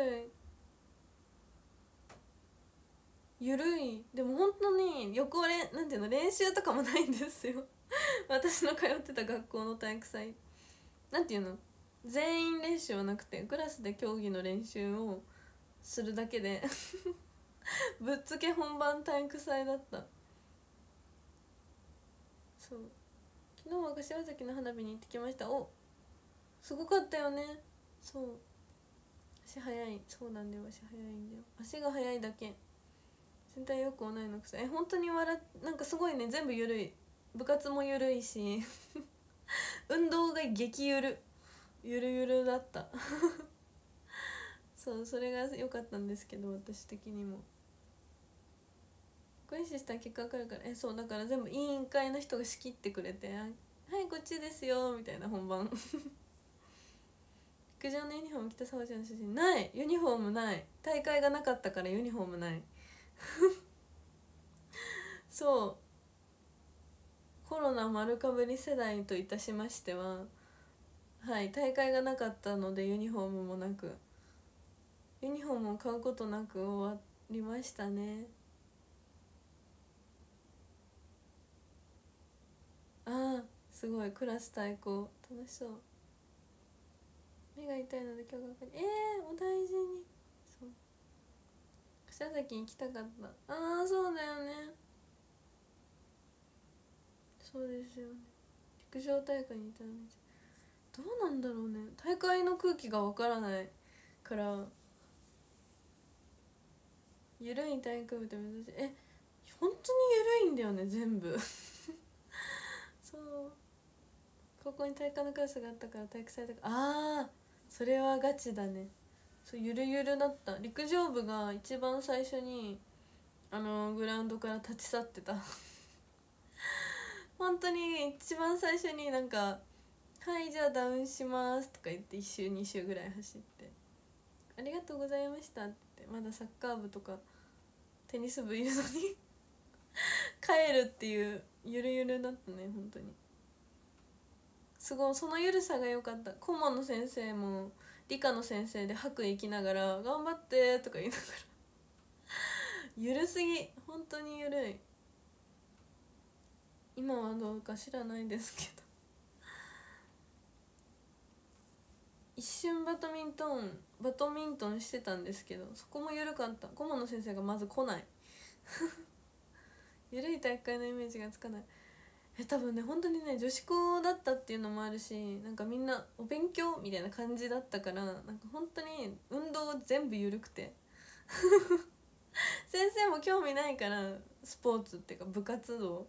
ゆるい、でも本当に横練なんていうの、練習とかもないんですよ私の通ってた学校の体育祭なんていうの、全員練習はなくてクラスで競技の練習をするだけでぶっつけ本番体育祭だった。そう、昨日は柏崎の花火に行ってきました。お、すごかったよね。そう、足速い。そうなんだよ、足速いんだよ。足が速いだけ、全体よくないのくさ。本当になんかすごいね、全部ゆるい。部活もゆるいし運動が激ゆるゆるゆるだったそう、それが良かったんですけど、私的にもご意識したら結果わかるから。そうだから全部委員会の人が仕切ってくれて、はいこっちですよみたいな。本番陸上のユニフォーム着た沙ちゃんの写真ない。ユニフォームない。大会がなかったからユニフォームないそう、コロナ丸かぶり世代といたしましては、はい、大会がなかったのでユニフォームもなく、ユニフォームを買うことなく終わりましたね。ああ、すごい。クラス対抗楽しそう。目が痛いので今日がかりお大事に。そう、草崎行きたかった。ああ、そうだよね。そうですよね。陸上大会にいたらめっちゃどうなんだろうね。大会の空気がわからないからゆるい体育部って珍しい。本当にゆるいんだよね全部そう、高校に体育科のクラスがあったから体育祭とか。ああ、それはガチだね。そう、ゆるゆるだった。陸上部が一番最初にグラウンドから立ち去ってた本当に一番最初になんかはいじゃあダウンしますとか言って1周2周ぐらい走ってありがとうございましたって。まだサッカー部とかテニス部いるのに帰るっていうゆるゆるだったね。本当にすごい、そのゆるさが良かった。顧問の先生も理科の先生で白衣着ながら頑張ってとか言いながらゆるすぎ、本当にゆるい。今はどうか知らないですけど一瞬バドミントンしてたんですけど、そこもゆるかった。顧問の先生がまず来ないゆるい大会のイメージがつかない。多分ね、本当にね、女子校だったっていうのもあるし、なんかみんなお勉強みたいな感じだったから、なんか本当に運動全部ゆるくて先生も興味ないから、スポーツっていうか部活動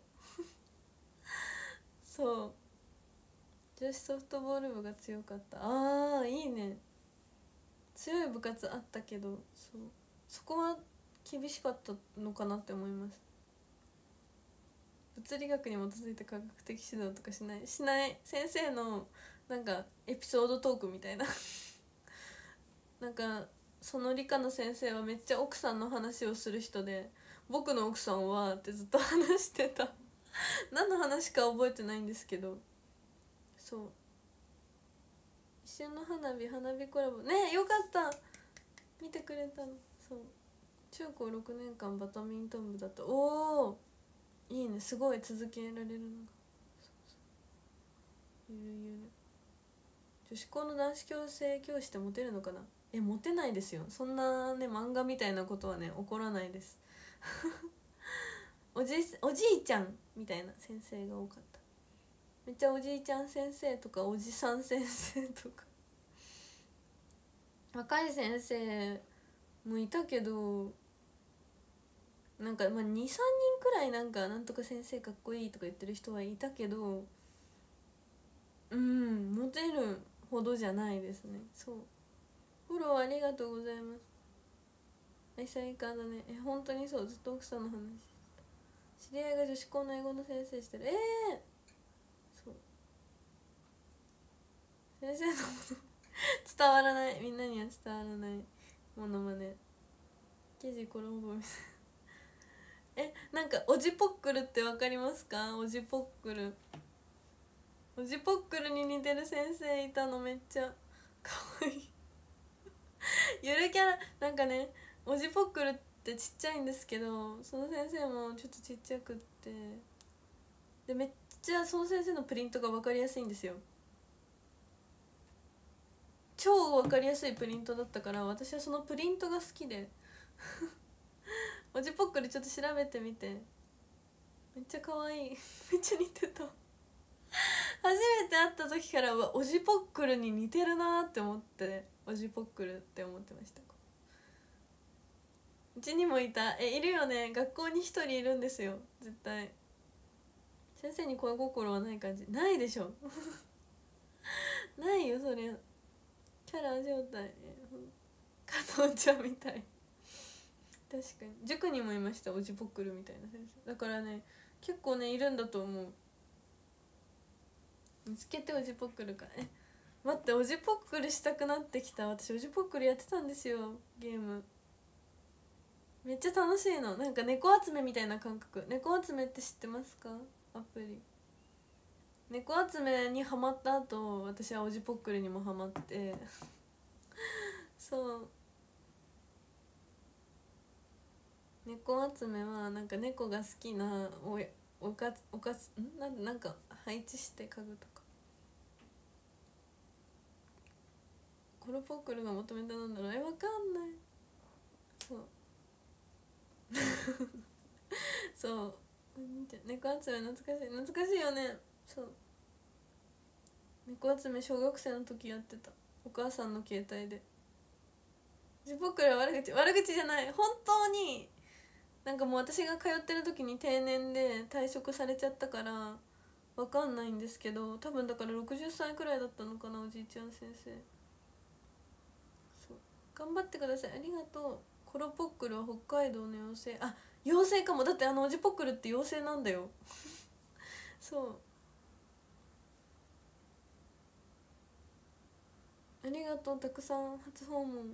そう、女子ソフトボール部が強かった。あー、いいね。強い部活あったけど、そこは厳しかったのかなって思います。物理学に基づいて科学的指導とかしない先生のなんかエピソードトークみたいななんかその理科の先生はめっちゃ奥さんの話をする人で、僕の奥さんはってずっと話してた何の話か覚えてないんですけど、そう、一瞬の花火コラボね、よかった、見てくれたの。そう、中高6年間バドミントン部だった。おお、いいね、すごい続けられるのが。ゆるゆる。女子校の男子矯正教師ってモテるのかな。モテないですよ。そんなね、漫画みたいなことはね起こらないですおじいちゃんみたいな先生が多かった。めっちゃおじいちゃん先生とかおじさん先生とか若い先生もいたけど、なんかまあ23人くらいなんかなんとか先生かっこいいとか言ってる人はいたけど、モテるほどじゃないですね。そう、フォローありがとうございます。愛妻家だね。本当にそう、ずっと奥さんの話。知り合いが女子校の英語の先生してる。そう、先生のもの伝わらない、みんなには伝わらないものまね。生地コロンボみたいななんかおじポックルってわかりますか？おじポックルおじぽっくるに似てる先生いたの、めっちゃかわいいゆるキャラなんかね、おじぽっくるってちっちゃいんですけど、その先生もちょっとちっちゃくって、でめっちゃその先生のプリントが分かりやすいんですよ。超分かりやすいプリントだったから、私はそのプリントが好きでおじぽっくりちょっと調べてみて、めっちゃ可愛いめっちゃ似てた初めて会った時からおじぽっくるに似てるなって思って、おじぽっくるって思ってました。うちにもいた、いるよね、学校に一人いるんですよ絶対。先生に恋心はない感じないでしょないよそれ、キャラ状態、加藤ちゃんみたい確かに塾にもいました、おじぽっくるみたいな先生だからね、結構ねいるんだと思う。見つけておじぽっくるか。待って、おじぽっくるしたくなってきた。私おじぽっくるやってたんですよ、ゲーム。めっちゃ楽しいの。なんか猫集めみたいな感覚。猫集めって知ってますか？アプリ。猫集めにハマった後、私はおじぽっくりにもハマってそう、猫集めはなんか猫が好きななんか配置して家具とか。コロポックルが求めたなんだろう、わかんない。そうそう猫集め懐かしい、懐かしいよね。そう、猫集め小学生の時やってた、お母さんの携帯で。ジポックルは悪口じゃない、本当に。なんかもう私が通ってる時に定年で退職されちゃったからわかんないんですけど、多分だから60歳くらいだったのかな、おじいちゃん先生。そう、頑張ってください、ありがとう。コロポックルは北海道の妖精。あ、妖精かも。だっておじポックルって妖精なんだよそう、ありがとう。たくさん初訪問、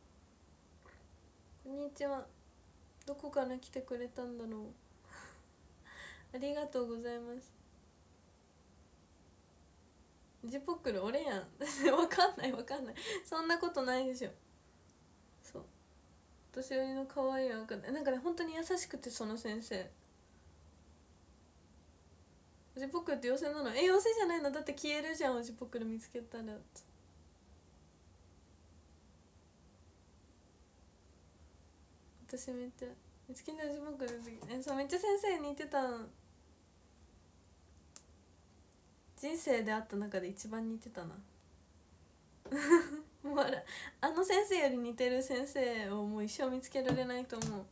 こんにちは。どこから来てくれたんだろうありがとうございます。ジポックル俺やんわかんないわかんない、そんなことないでしょ。そう、年寄りの可愛い赤で、なんかね本当に優しくて、その先生。おじぽくって妖精なの？妖精じゃないの？だって消えるじゃん、おじぽくる見つけたら。私めっちゃ見つけたおじぽくるの時、そう、めっちゃ先生に似てた。人生で会った中で一番似てたなもうあの先生より似てる先生をもう一生見つけられないと思う。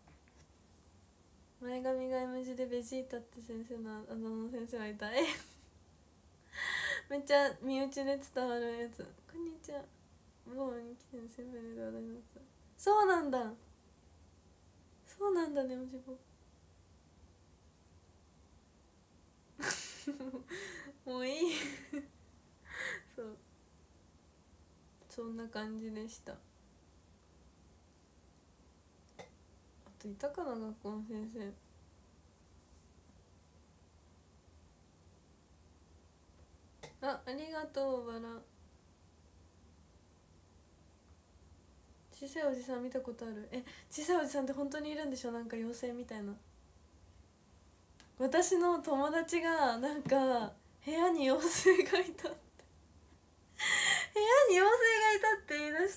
前髪が M 字でベジータって先生のあの先生はいた。めっちゃ身内で伝わるやつ。こんにちは、もう人気先生おめでとうございます。そうなんだ、そうなんだね、おじぼもういいそう、そんな感じでした。あといたかな、学校の先生。ありがとうバラ。小さいおじさん見たことある？小さいおじさんって本当にいるんでしょ？なんか妖精みたいな。私の友達がなんか部屋に妖精がいたって部屋に妖精がいたって言い出して、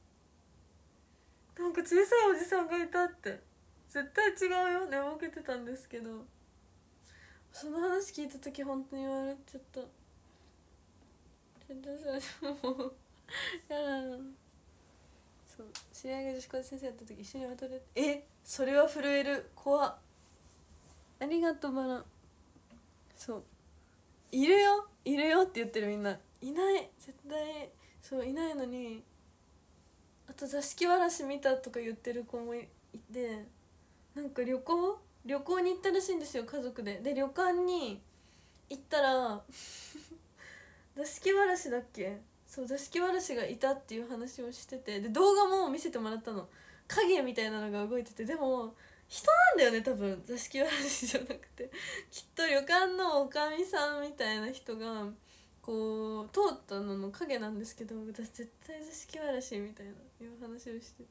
なんか小さいおじさんがいたって。絶対違うよ、寝ぼけてたんですけど、その話聞いた時本当に笑っちゃった。ちょっとそれもうやだな。そう、知り合いが女子高先生やった時一緒に渡れて、それは震える、怖っ。ありがとうバラ。そう、いるよいるよって言ってる、みんないない、絶対。そう、いないのに、あと座敷わらし見たとか言ってる子もいて、なんか旅行に行ったらしいんですよ、家族で。で旅館に行ったら座敷わらしだっけ、そう、座敷わらしがいたっていう話をしてて、で動画も見せてもらったの。影みたいなのが動いてて、でも人なんだよね多分、座敷わらしじゃなくてきっと旅館のおかみさんみたいな人がこう通ったのの影なんですけど、私絶対座敷わらしみたいないう話をしてて、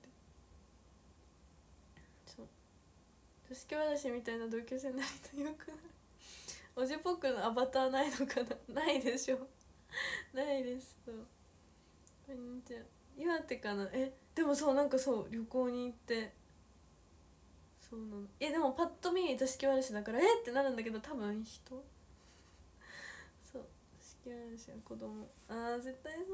そう座敷わらしみたいな同級生になりたい。よくない？おじぽくのアバターないのかな？ないでしょないです。そう、こんにちは。岩手かな。でもそう、なんかそう旅行に行って、そうなの。でもパッと見座敷わらしだからってなるんだけど、多分人、そう座敷わらしは子供、絶対そう、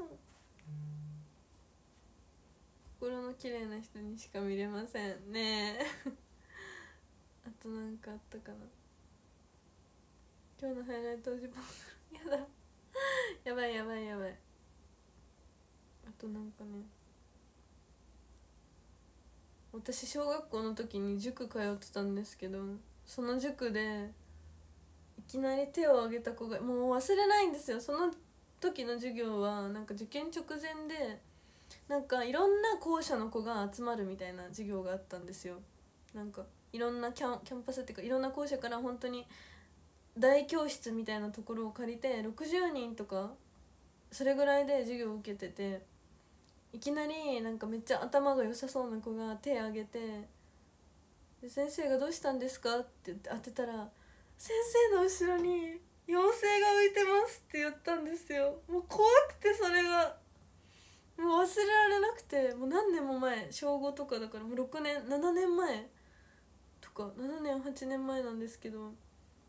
心の綺麗な人にしか見れませんねあとなんかあったかな。今日のハイライトおじぽやだやばいやばいやばい。あとなんかね、私小学校の時に塾通ってたんですけど、その塾でいきなり手を挙げた子がもう忘れないんですよ。その時の授業はなんか受験直前で、なんかいろんな校舎の子が集まるみたいな授業があったんですよ。なんかいろんなキャンパスっていうか、いろんな校舎から本当に大教室みたいなところを借りて60人とかそれぐらいで授業を受けてて、いきなりなんかめっちゃ頭が良さそうな子が手を挙げて、で先生が「どうしたんですか?」って言って当てたら「先生の後ろに妖精が浮いてます」って言ったんですよ。もう怖くて、それがもう忘れられなくて、もう何年も前、小5とかだからもう6年7年前とか、7年8年前なんですけど、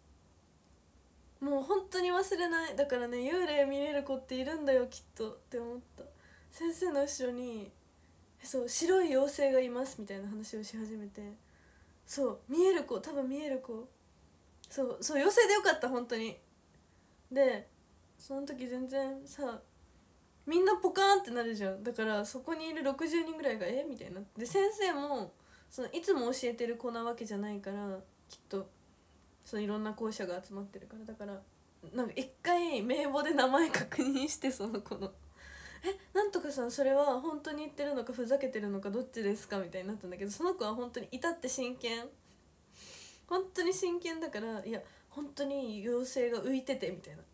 もう本当に忘れない。だからね、幽霊見れる子っているんだよきっとって思った。先生の後ろにそう白い妖精がいますみたいな話をし始めて、そう見える子、多分見える子、そうそう妖精でよかった本当に。でその時全然さ、みんなポカーンってなるじゃん。だからそこにいる60人ぐらいがみたいになって、で先生もそのいつも教えてる子なわけじゃないから、きっとそのいろんな校舎が集まってるから、だからなんか一回名簿で名前確認して、その子のなんとかさんそれは本当に言ってるのかふざけてるのかどっちですかみたいになったんだけど、その子は本当に至って真剣、本当に真剣だから、いや本当に妖精が浮いててみたいな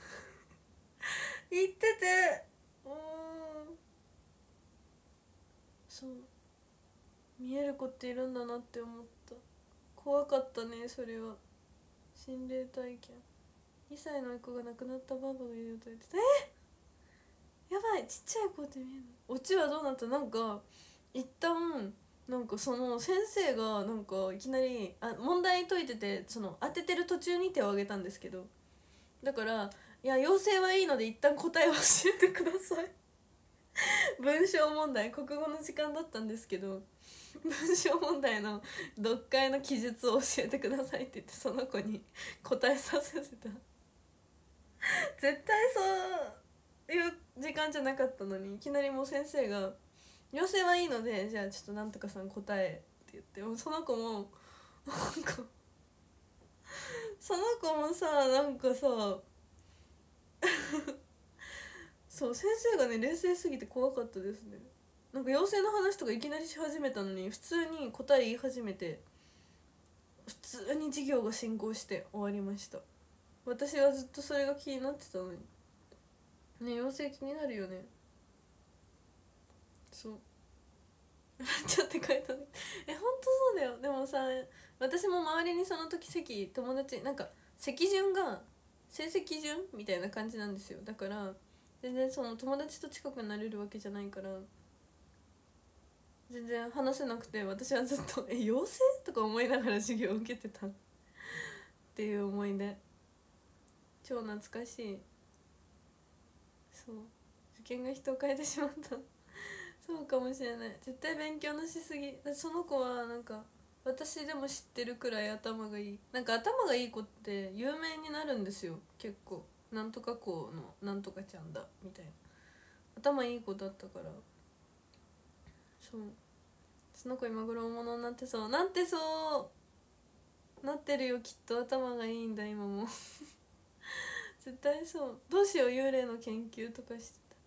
言ってて、うーん、そう見える子っているんだなって思った。怖かったねそれは。心霊体験。2歳の子が亡くなったばあばがいると言ってた。やばい、ちっちゃい子って見えるの。オチはどうなった？なんか一旦なんかその先生がなんかいきなり問題解いてて、その当ててる途中に手を挙げたんですけど、だからいや妖精はいいので一旦答えを教えてください文章問題、国語の時間だったんですけど、文章問題の読解の記述を教えてくださいって言って、その子に答えさせてた。絶対そういう時間じゃなかったのに、いきなりもう先生が妖精はいいのでじゃあちょっとなんとかさん答えって言って、もうその子もなんかその子もさ、なんかさそう先生がね冷静すぎて怖かったですね。なんか妖精の話とかいきなりし始めたのに普通に答え言い始めて、普通に授業が進行して終わりました。私はずっとそれが気になってたのにね。妖精気になるよね。そうちょって書いたね本当そうだよ。でもさ、私も周りにその時友達なんか席順が成績順みたいな感じなんですよ。だから全然その友達と近くなれるわけじゃないから、全然話せなくて、私はずっと妖精とか思いながら授業を受けてたっていう思い出、超懐かしい。そう受験が人を変えてしまったそうかもしれない。絶対勉強のしすぎだ。その子はなんか私でも知ってるくらい頭がいい。なんか頭がいい子って有名になるんですよ結構。なんとか校のなんとかちゃんだみたいな、頭いい子だったから。そうその子今頃大物になってそう、なってそうなってるよきっと。頭がいいんだ今も絶対そう。どうしよう、幽霊の研究とかしてた。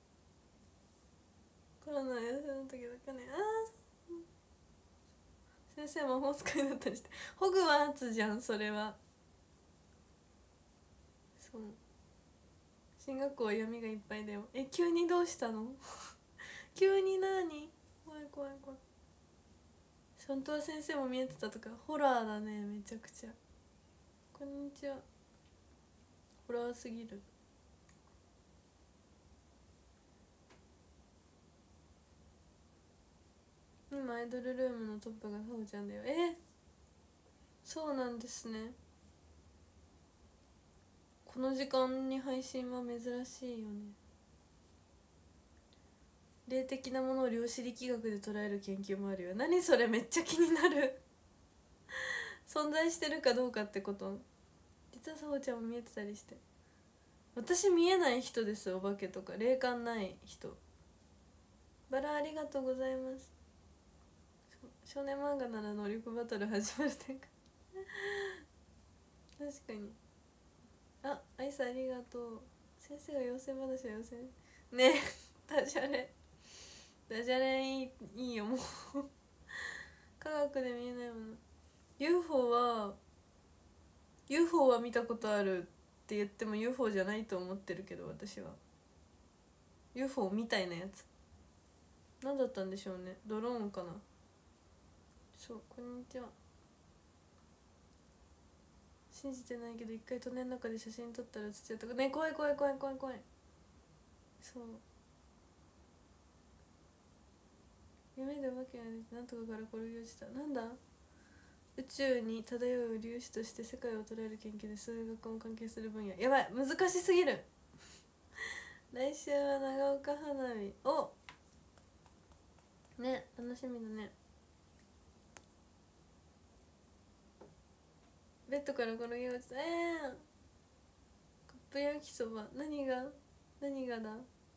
コロナ休みの時だかね。 先生魔法使いだったりして。ホグワーツじゃんそれは。そう、進学校は闇がいっぱいだよ。急にどうしたの急に何、怖い怖い怖い。本当は先生も見えてたとか、ホラーだねめちゃくちゃ。こんにちは。ホラーすぎる。今アイドルルームのトップがさおちゃんだよ。そうなんですね。この時間に配信は珍しいよね。霊的なものを量子力学で捉える研究もあるよ。何それ、めっちゃ気になる存在してるかどうかってこと。実はさおちゃんも見えてたりして。私見えない人です。お化けとか霊感ない人。バラありがとうございます。少年漫画なら能力バトル始まる展開確かに。アイスありがとう。先生が妖精話は妖精ねダジャレいいよもう科学で見えないもの。 UFO は見たことあるって言っても UFO じゃないと思ってるけど、私は UFO みたいなやつ何だったんでしょうね。ドローンかな。そう、こんにちは。信じてないけど一回トネの中で写真撮ったら写っちゃったね。怖い怖い怖い怖い怖い。そう、夢でお化けが出てなんとかから転げ落ちた。なんだ。宇宙に漂う粒子として世界を捉える研究で数学も関係する分野。やばい難しすぎる来週は長岡花火。おね、楽しみだね。ベッドから転げ落ちた。カップ焼きそば。何がだ。カッ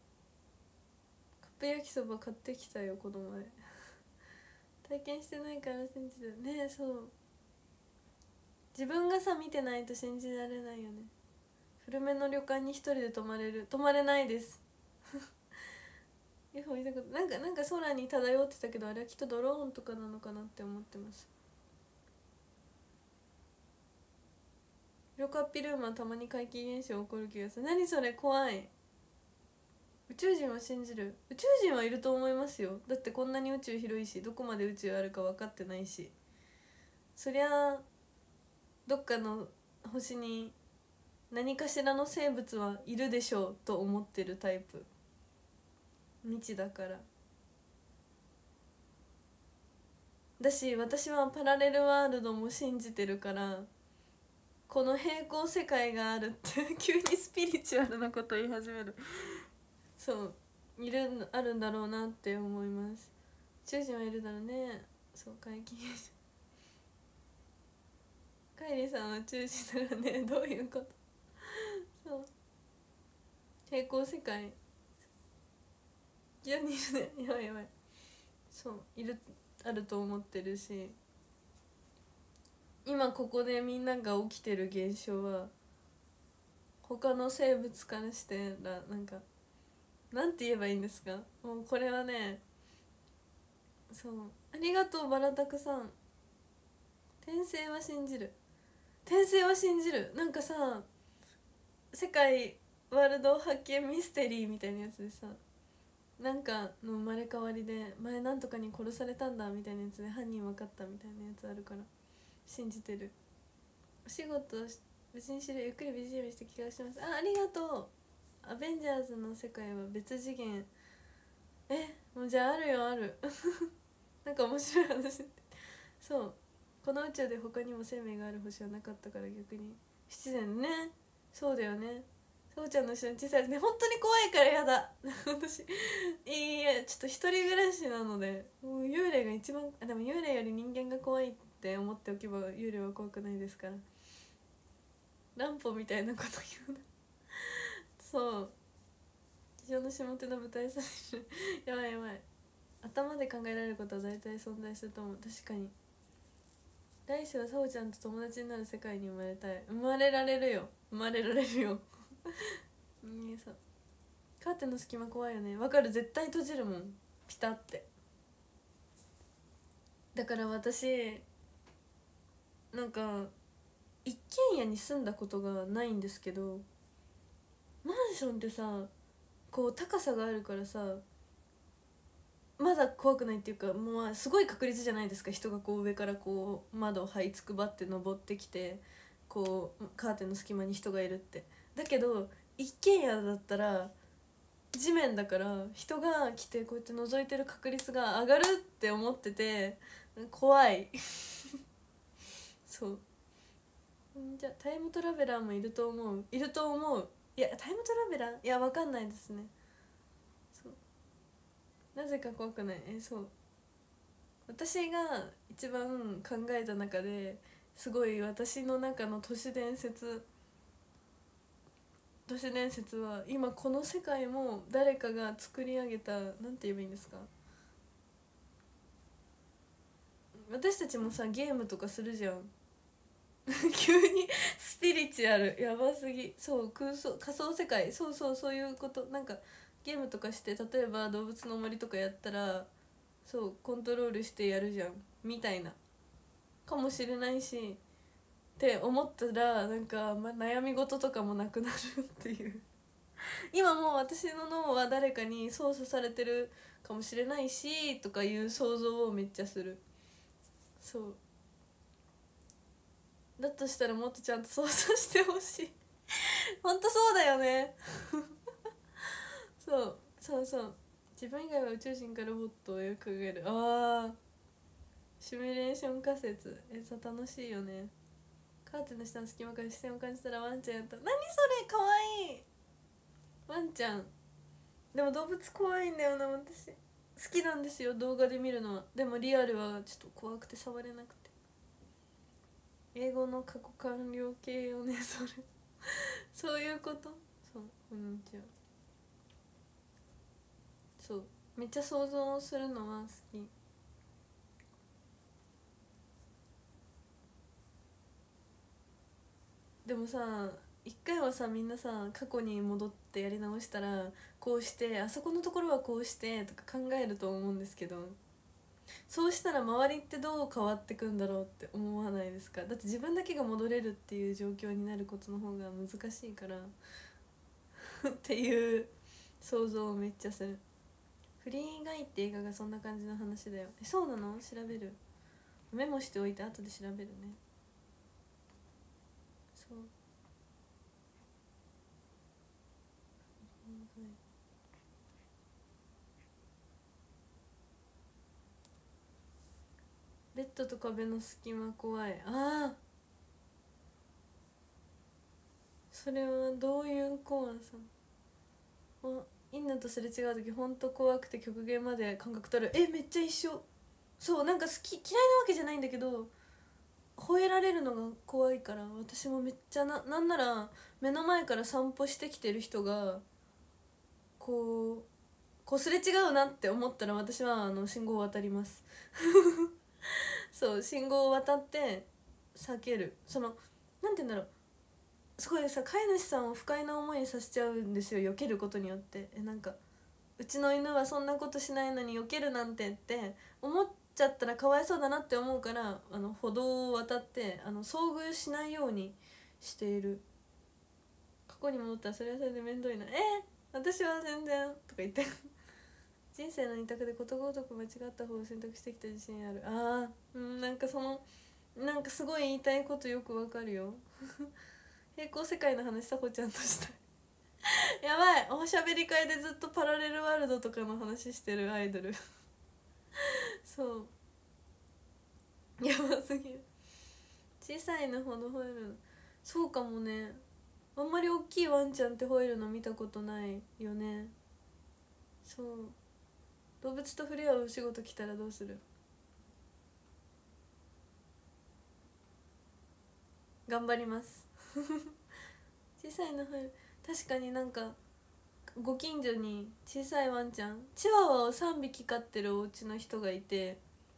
プ焼きそば買ってきたよこの前体験してないから信じてるね。そう、自分がさ見てないと信じられないよね。古めの旅館に一人で泊まれないですUFO 見たこと、なんか空に漂ってたけど、あれはきっとドローンとかなのかなって思ってます。旅館ピルームはたまに怪奇現象起こる気がする。何それ怖い。宇宙人は信じる。宇宙人はいると思いますよ。だってこんなに宇宙広いし、どこまで宇宙あるか分かってないし、そりゃどっかの星に何かしらの生物はいるでしょうと思ってるタイプ。未知だからだし、私はパラレルワールドも信じてるから、この平行世界があるって急にスピリチュアルなこと言い始めるそう、あるんだろうなって思います。宇宙人はいるだろうね。そう、怪奇現象。カイリさんは宇宙人だらね。どういうこと。そう、平行世界4人いるね。やばいやばい。そうあると思ってるし、今ここでみんなが起きてる現象は他の生物からしてなんかなんて言えばいいんですか。もうこれはね、そう、ありがとうバラタクさん。転生は信じる。なんかさ、世界ワールド発見ミステリーみたいなやつでさ、なんかの生まれ変わりで前なんとかに殺されたんだみたいなやつで犯人分かったみたいなやつあるから信じてる。お仕事無事に知る。ゆっくり BGM して気がします。ありがとう。アベンジャーズの世界は別次元。もうじゃああるよあるなんか面白い話そう、この宇宙で他にも生命がある星はなかったから逆に不自然ね。そうだよね。そうちゃんの後ろに小さいですね。本当に怖いからやだ私いやちょっと一人暮らしなので、もう幽霊が一番でも幽霊より人間が怖いって思っておけば幽霊は怖くないですから。乱歩みたいなこと言うなそう、地上の下手の舞台させるやばいやばい。頭で考えられることは大体存在すると思う。確かに。来世はさおちゃんと友達になる世界に生まれたい。生まれられるよ人間さ、カーテンの隙間怖いよね。わかる、絶対閉じるもんピタって。 だから私なんか一軒家に住んだことがないんですけど、マンションってさこう高さがあるからさまだ怖くないっていうか、もうまあすごい確率じゃないですか、人がこう上からこう窓を這いつくばって登ってきてこうカーテンの隙間に人がいるって。だけど一軒家だったら地面だから人が来てこうやって覗いてる確率が上がるって思ってて怖いそう。じゃあタイムトラベラーもいると思う、いると思う。いやタイムトラベラー、いやわかんないですね。そう、なぜか怖くない。そう、私が一番考えた中ですごい私の中の都市伝説は今この世界も誰かが作り上げた、なんて言えばいいんですか、私たちもさゲームとかするじゃん急にスピリチュアルやばすぎ。そう仮想世界、そうそう、そういうこと。なんかゲームとかして例えば動物の森とかやったらそうコントロールしてやるじゃんみたいなかもしれないしって思ったらなんか、悩み事とかもなくなるっていう今もう私の脳は誰かに操作されてるかもしれないしとかいう想像をめっちゃする。そうだとしたらもっとちゃんと想像してほしいほんとそうだよねそうそうそう、自分以外は宇宙人かロボットをよく考える。ああ、シミュレーション仮説、そう楽しいよね。カーテンの下の隙間から視線を感じたらワンちゃんやった。何それかわいい。ワンちゃんでも動物怖いんだよな私。好きなんですよ動画で見るのは。でもリアルはちょっと怖くて触れなくて。英語の過去完了形よねそれそういうこと。そう、こんにちは。そう、めっちゃ想像するのは好き。でもさ一回はさみんなさ過去に戻ってやり直したらこうしてあそこのところはこうしてとか考えると思うんですけど、そうしたら周りってどう変わってくんだろうって思わないですか。だって自分だけが戻れるっていう状況になることの方が難しいからっていう想像をめっちゃする。フリーガイって映画がそんな感じの話だよ。そうなの？調べる。メモしておいて後で調べるね。そう、ベッドと壁の隙間怖い。ああ、それはどういう怖さ？インナとすれ違う時ほんと怖くて極限まで感覚取る。めっちゃ一緒。そうなんか嫌いなわけじゃないんだけど吠えられるのが怖いから私もめっちゃなんなら目の前から散歩してきてる人がこうすれ違うなって思ったら私は信号を渡りますそう信号を渡って避ける。なんて言うんだろう、すごいさ飼い主さんを不快な思いさせちゃうんですよ避けることによって。なんかうちの犬はそんなことしないのに避けるなんてって思っちゃったらかわいそうだなって思うから歩道を渡って遭遇しないようにしている。過去に戻ったらそれはそれで面倒いな。私は全然とか言って人生の二択でことごとく間違った方を選択してきた自信ある。なんかなんかすごい言いたいことよくわかるよ平行世界の話さこちゃんとしたいやばい、おしゃべり会でずっとパラレルワールドとかの話してるアイドルそうやばすぎる。小さいのほど吠えるの、そうかもね。あんまり大きいワンちゃんって吠えるの見たことないよね。そう、動物と触れ合うお仕事来たらどうする？頑張ります小さいの吠える。確かになんかご近所に小さいワンちゃんチワワを3匹飼ってるお家の人がいて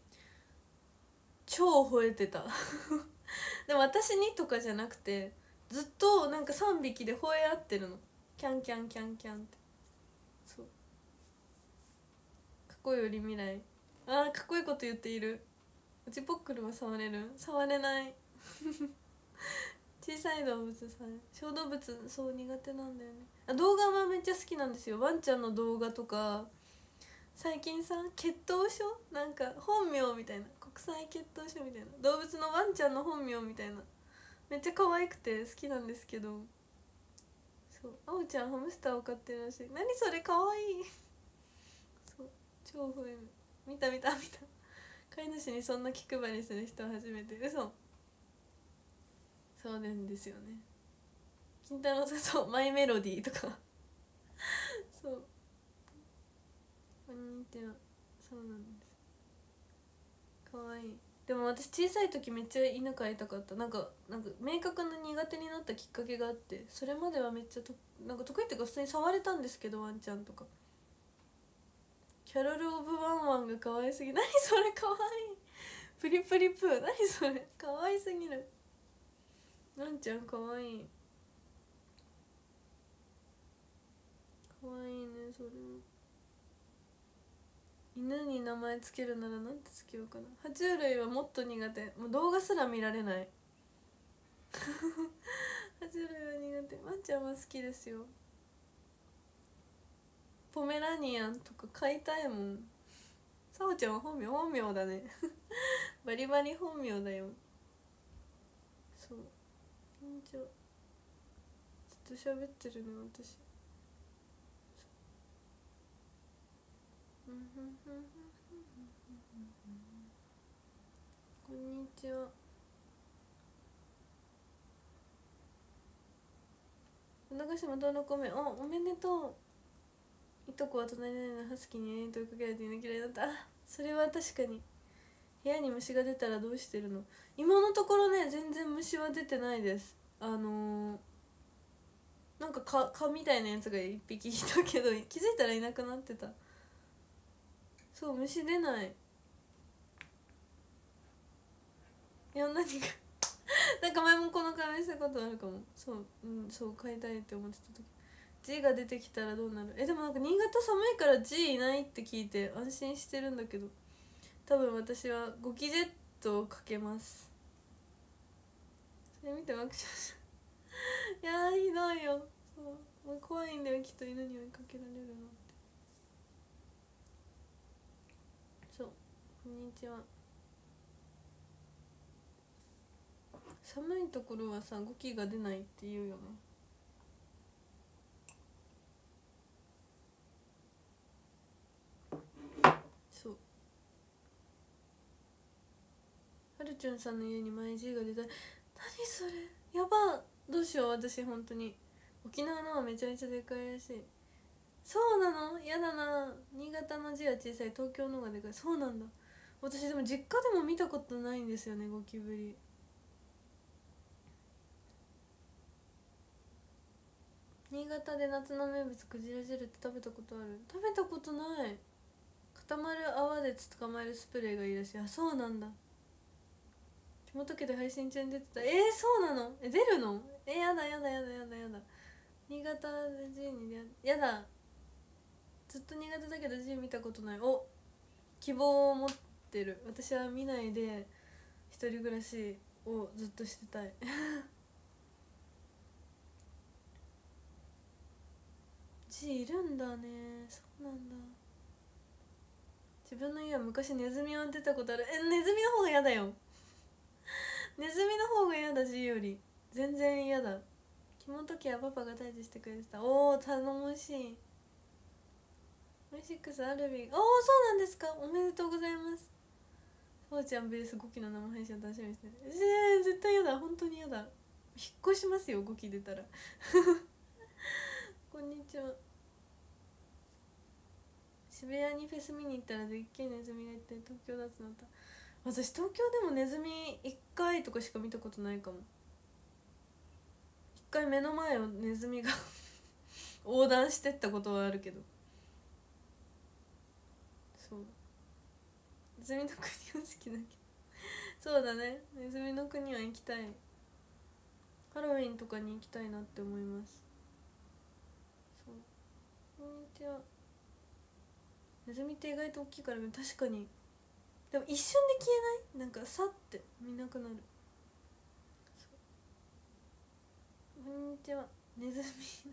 超吠えてたでも私にとかじゃなくてずっとなんか3匹で吠え合ってるの。キャンキャンキャンキャンって。そう、過去より未来。かっこいいこと言っている。 うちポックルは触れる？触れない小さい動物さ、小動物そう苦手なんだよね。動画はめっちゃ好きなんですよ。ワンちゃんの動画とか。最近さ、血統書なんか本名みたいな、国際血統書みたいな、動物のワンちゃんの本名みたいな、めっちゃ可愛くて好きなんですけど。そう、あおちゃんハムスターを飼ってるらしい。何それ、可愛いそう超増える。見た飼い主にそんな気配りする人は初めて。嘘。そうなんですよね。金太郎さん、そうマイメロディーとかそう、こんにちは。そうなんです。かわいい。でも私小さい時めっちゃ犬飼いたかった。なんか明確な苦手になったきっかけがあって、それまではめっちゃなんか得意っていうか普通に触れたんですけど、ワンちゃんとか。キャロル・オブ・ワンワンが可愛すぎ。何それ、可愛い。プリプリプー、何それ、可愛すぎる。ワンちゃん可愛い。可愛いね。それ犬に名前つけるならなんてつけようかな。爬虫類はもっと苦手。もう動画すら見られない爬虫類は苦手。ワンちゃんは好きですよ。ポメラニアンとか飼いたいもん。さおちゃんは本名だねバリバリ本名だよ。そう、こんにちは。ずっと喋ってるね私。こんにちは。流しも登録おめでとう。いとこは隣のハスキーに問いかけられて犬嫌いだった。あ、それは確かに。部屋に虫が出たらどうしてるの？今のところね、全然虫は出てないです。なんか蚊みたいなやつが一匹いたけど気づいたらいなくなってた。そう、虫出ない。いや、何かなんか前もこの会話したことあるかも。そう、そう飼いたいって思ってた時、 G が出てきたらどうなる？でもなんか新潟寒いから G いないって聞いて安心してるんだけど、多分私はゴキジェットをかけます。それ見てワクチンいやー、ひどいよ。そう、もう怖いんだよきっと、犬に追いかけられるのって。そう、こんにちは。寒いところはさ、ゴキが出ないって言うよね。そう、はるちゃんさんの家に前 G が出た。何それ、やば。どうしよう、私本当に。沖縄のはめちゃめちゃでかいらしい。そうなの？やだな。新潟の G は小さい、東京の方がでかい。そうなんだ。私でも実家でも見たことないんですよね、ゴキブリ。新潟で夏の名物クジラ汁って食べたことある？食べたことない。固まる泡で捕まえるスプレーがいいらしい。あ、そうなんだ。木本家で配信中に出てた。そうなの？出るの？やだやだやだやだやだ。新潟で G にやだ。ずっと苦手だけど G 見たことない。希望を持ってる。私は見ないで一人暮らしをずっとしてたいG いるんだね。そうなんだ。自分の家は昔ネズミを出たことある。ネズミの方が嫌だよネズミの方が嫌だ。 G より全然嫌だ。木本家はパパが退治してくれてた。頼もしい。V6 アルビー、そうなんですか。おめでとうございます。そうちゃんベース5期の生配信を楽しみにしてる。絶対嫌だ、本当に嫌だ。引っ越しますよ、5期出たらこんにちは。渋谷にフェス見に行ったらでっけえネズミがいて東京だとなった。私東京でもネズミ1回とかしか見たことないかも。1回目の前をネズミが横断してったことはあるけど。そう、ネズミの国は好きだけどそうだね、ネズミの国は行きたい。ハロウィンとかに行きたいなって思います。そう、こんにちは。ネズミって意外と大きいからね。確かに。 でも一瞬で消えない？なんかさって見なくなる。こんにちはネズミ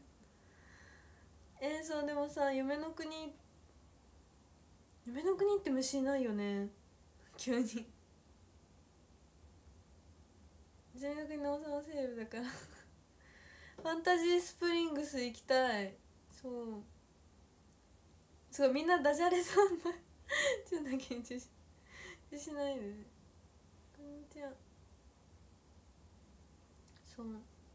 そうでもさ夢の国って虫いないよね急に夢の国の王様セールだからファンタジースプリングス行きたい。そうみんなダジャレさんだちょっとだけ緊張しないでね。こんにちは。そう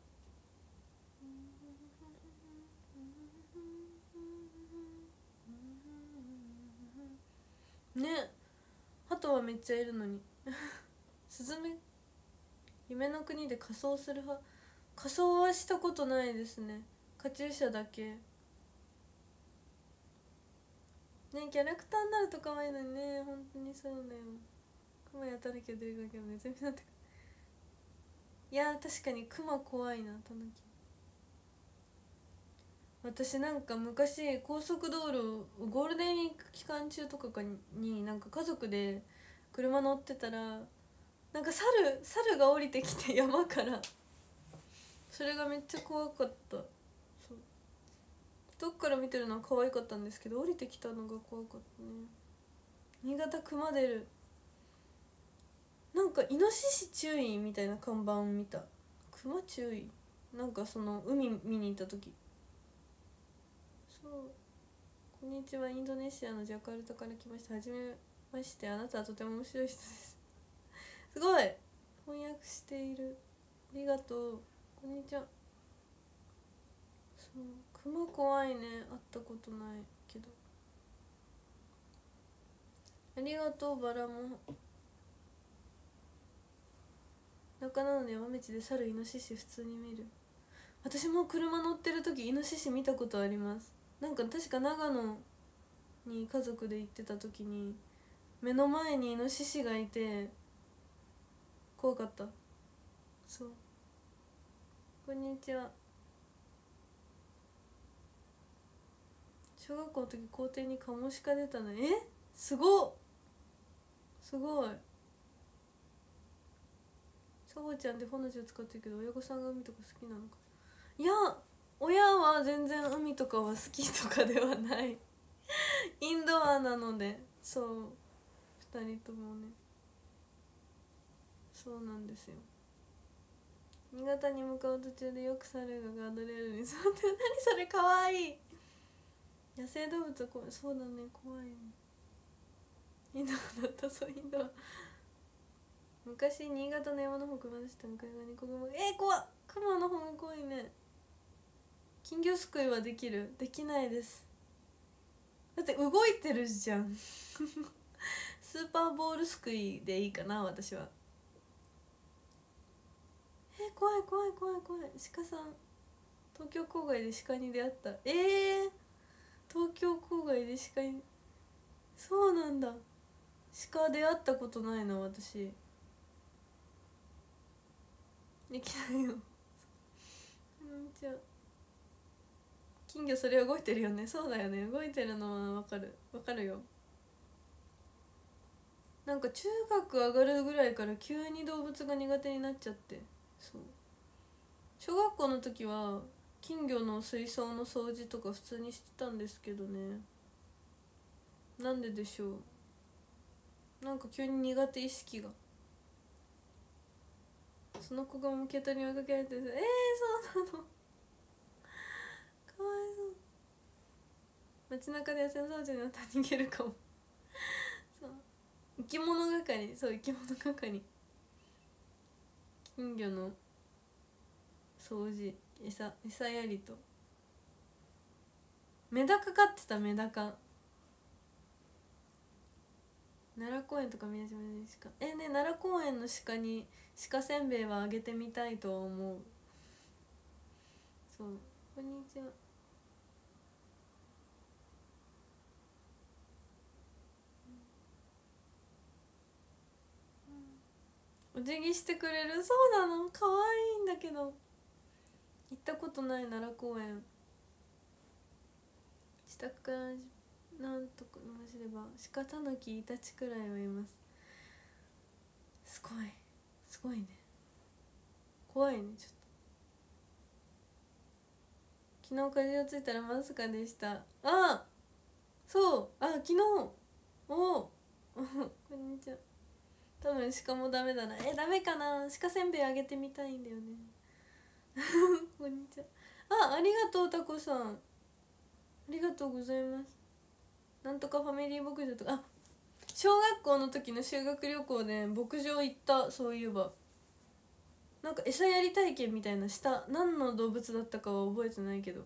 ね、鳩はめっちゃいるのにスズメ夢の国で仮装する派？仮装はしたことないですね。カチューシャだけね。キャラクターになると可愛いのにね。本当にそうだよ。クマやたらけど出るだけどネズミなんて。いや確かにクマ怖いな。タヌキ。私なんか昔高速道路ゴールデンウィーク期間中とかになんか家族で車乗ってたらなんか猿が降りてきて山からそれがめっちゃ怖かった。そうどっから見てるのは可愛かったんですけど降りてきたのが怖かったね。新潟熊出る。なんかイノシシ注意みたいな看板見た。熊注意なんかその海見に行った時。そうこんにちはインドネシアのジャカルタから来ました。はじめまして。あなたはとても面白い人ですすごい翻訳している。ありがとう。こんにちは。そうクマ怖いね。会ったことないけど。ありがとうバラモン。中なので山道で猿イノシシ普通に見る。私も車乗ってる時イノシシ見たことあります。なんか確か長野に家族で行ってた時に目の前にイノシシがいて怖かった。そうこんにちは。小学校の時校庭にカモシカ出たの。すごっすごい。サボちゃんでフォナジを使ってるけど親御さんが海とか好きなのか。いや親は全然海とかは好きとかではないインドアなので。そう2人ともね。そうなんですよ。新潟に向かう途中でよく猿がガードレールに座ってる。何それかわいい。野生動物は怖い。そうだね怖いね。インドアだった。そうインドア昔新潟の山の方車でした。向かい側に子供が怖っ。熊の方が怖いね。金魚すくいはできる？できないです。だって動いてるじゃんスーパーボールすくいでいいかな私は。怖い怖い怖い怖い。鹿さん東京郊外で鹿に出会った。東京郊外で鹿に。そうなんだ。鹿出会ったことないな私。できないよじゃあ金魚それ動いてるよね。そうだよね動いてるのはわかるよ。なんか中学上がるぐらいから急に動物が苦手になっちゃって。そう小学校の時は金魚の水槽の掃除とか普通にしてたんですけどね。なんででしょう。なんか急に苦手意識が。その子が向けたに追いかけられてる。そうなのかわいそう。街中で野生のサボちゃんになったら逃げるかもそう生き物係。そう生き物係。金魚の掃除餌やりとメダカ飼ってた。メダカ奈良公園とか宮島で鹿奈良公園の鹿に鹿せんべいはあげてみたいと思う。そうこんにちは。お辞儀してくれる。そうなの可愛いんだけど行ったことない奈良公園。自宅からなんとか走れば鹿タヌキイタチくらいはいます。 すごいすごいね、怖いねちょっと。昨日風邪をついたらまさかでした。あ、そう、あ、昨日、おおこんにちは。多分鹿もダメだな。ダメかな。鹿せんべいあげてみたいんだよねこんにちは。ありがとうタコさん、ありがとうございます。なんとかファミリー牧場とか、小学校の時の修学旅行で牧場行った。そういえばなんか餌やり体験みたいなした。何の動物だったかは覚えてないけど、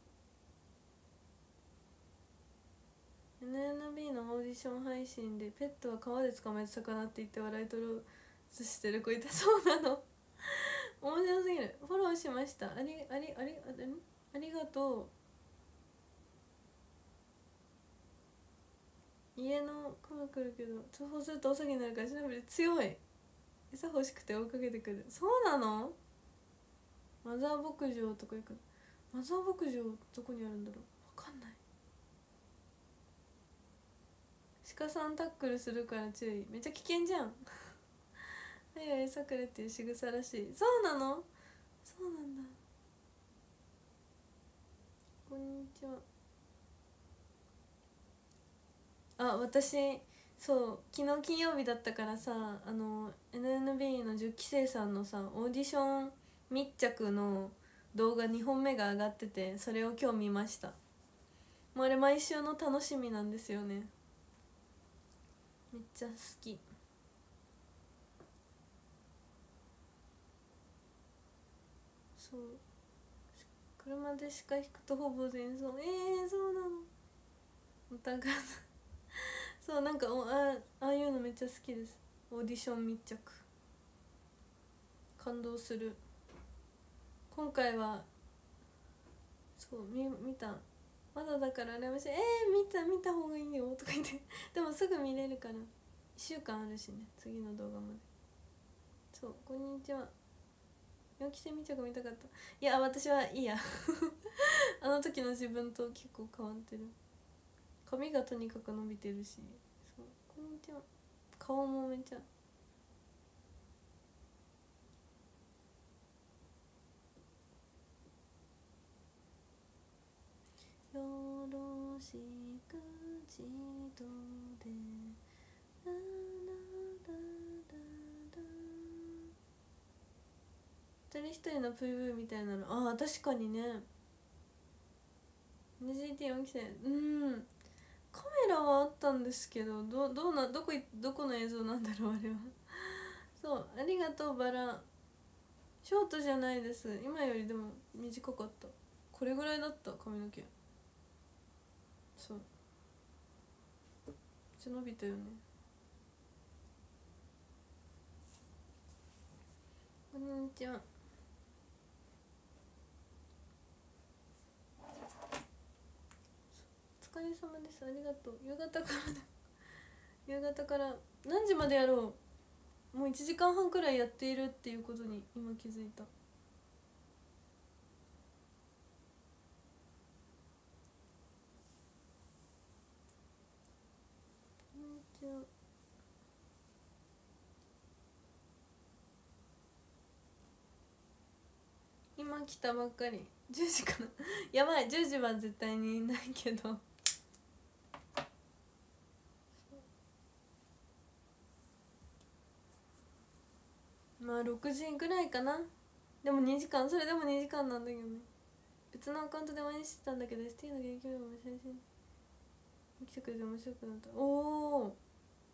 NNB のオーディション配信でペットは川で捕まえた魚って言って笑い取ろうとしてる子いた。そうなの面白すぎる。フォローしました。ありがとう。家のクマ来るけど通報するとおさぎになるから調べて。強い。餌欲しくて追いかけてくる。そうなの。マザー牧場とか行く。マザー牧場どこにあるんだろう、わかんない。鹿さんタックルするから注意。めっちゃ危険じゃんはいはい、さくれっていう仕草らしい。そうなの。そうなんだ。こんにちは。私、そう昨日金曜日だったからさ、NNB の10期生さんのさオーディション密着の動画2本目が上がってて、それを今日見ました。もうあれ毎週の楽しみなんですよね。めっちゃ好き。そう、車で鹿引くとほぼ前奏。そうなの。お互いそう、なんかああいうのめっちゃ好きです。オーディション密着感動する。今回はそう見た。まだだから羨ましい。見た方がいいよとか言ってでもすぐ見れるから、1週間あるしね、次の動画まで。そう、こんにちは。4期生密着見たかった。いや私はいいやあの時の自分と結構変わってる。髪がとにかく伸びてるし。そう、こんにちは。顔もめっちゃ。よろしくちとでラララララ。一人一人の PV みたいなの、確かにね。 NGT4 期生、カメラはあったんですけど、どこの映像なんだろうあれはそう、ありがとうバラ。ショートじゃないです。今よりでも短かった。これぐらいだった髪の毛。そう、めっちゃ伸びたよね。こんにちは。お疲れ様です。ありがとう。夕方からだ夕方から何時までやろう。もう1時間半くらいやっているっていうことに今気づいた。こんにちは。今来たばっかり。10時かなやばい、10時は絶対にいないけどまあ6時ぐらいかな。でも2時間、それでも2時間なんだけどね。別のアカウントで応援してたんだけど ST の現役メンバーも先生に来てくれて面白くなった。おお、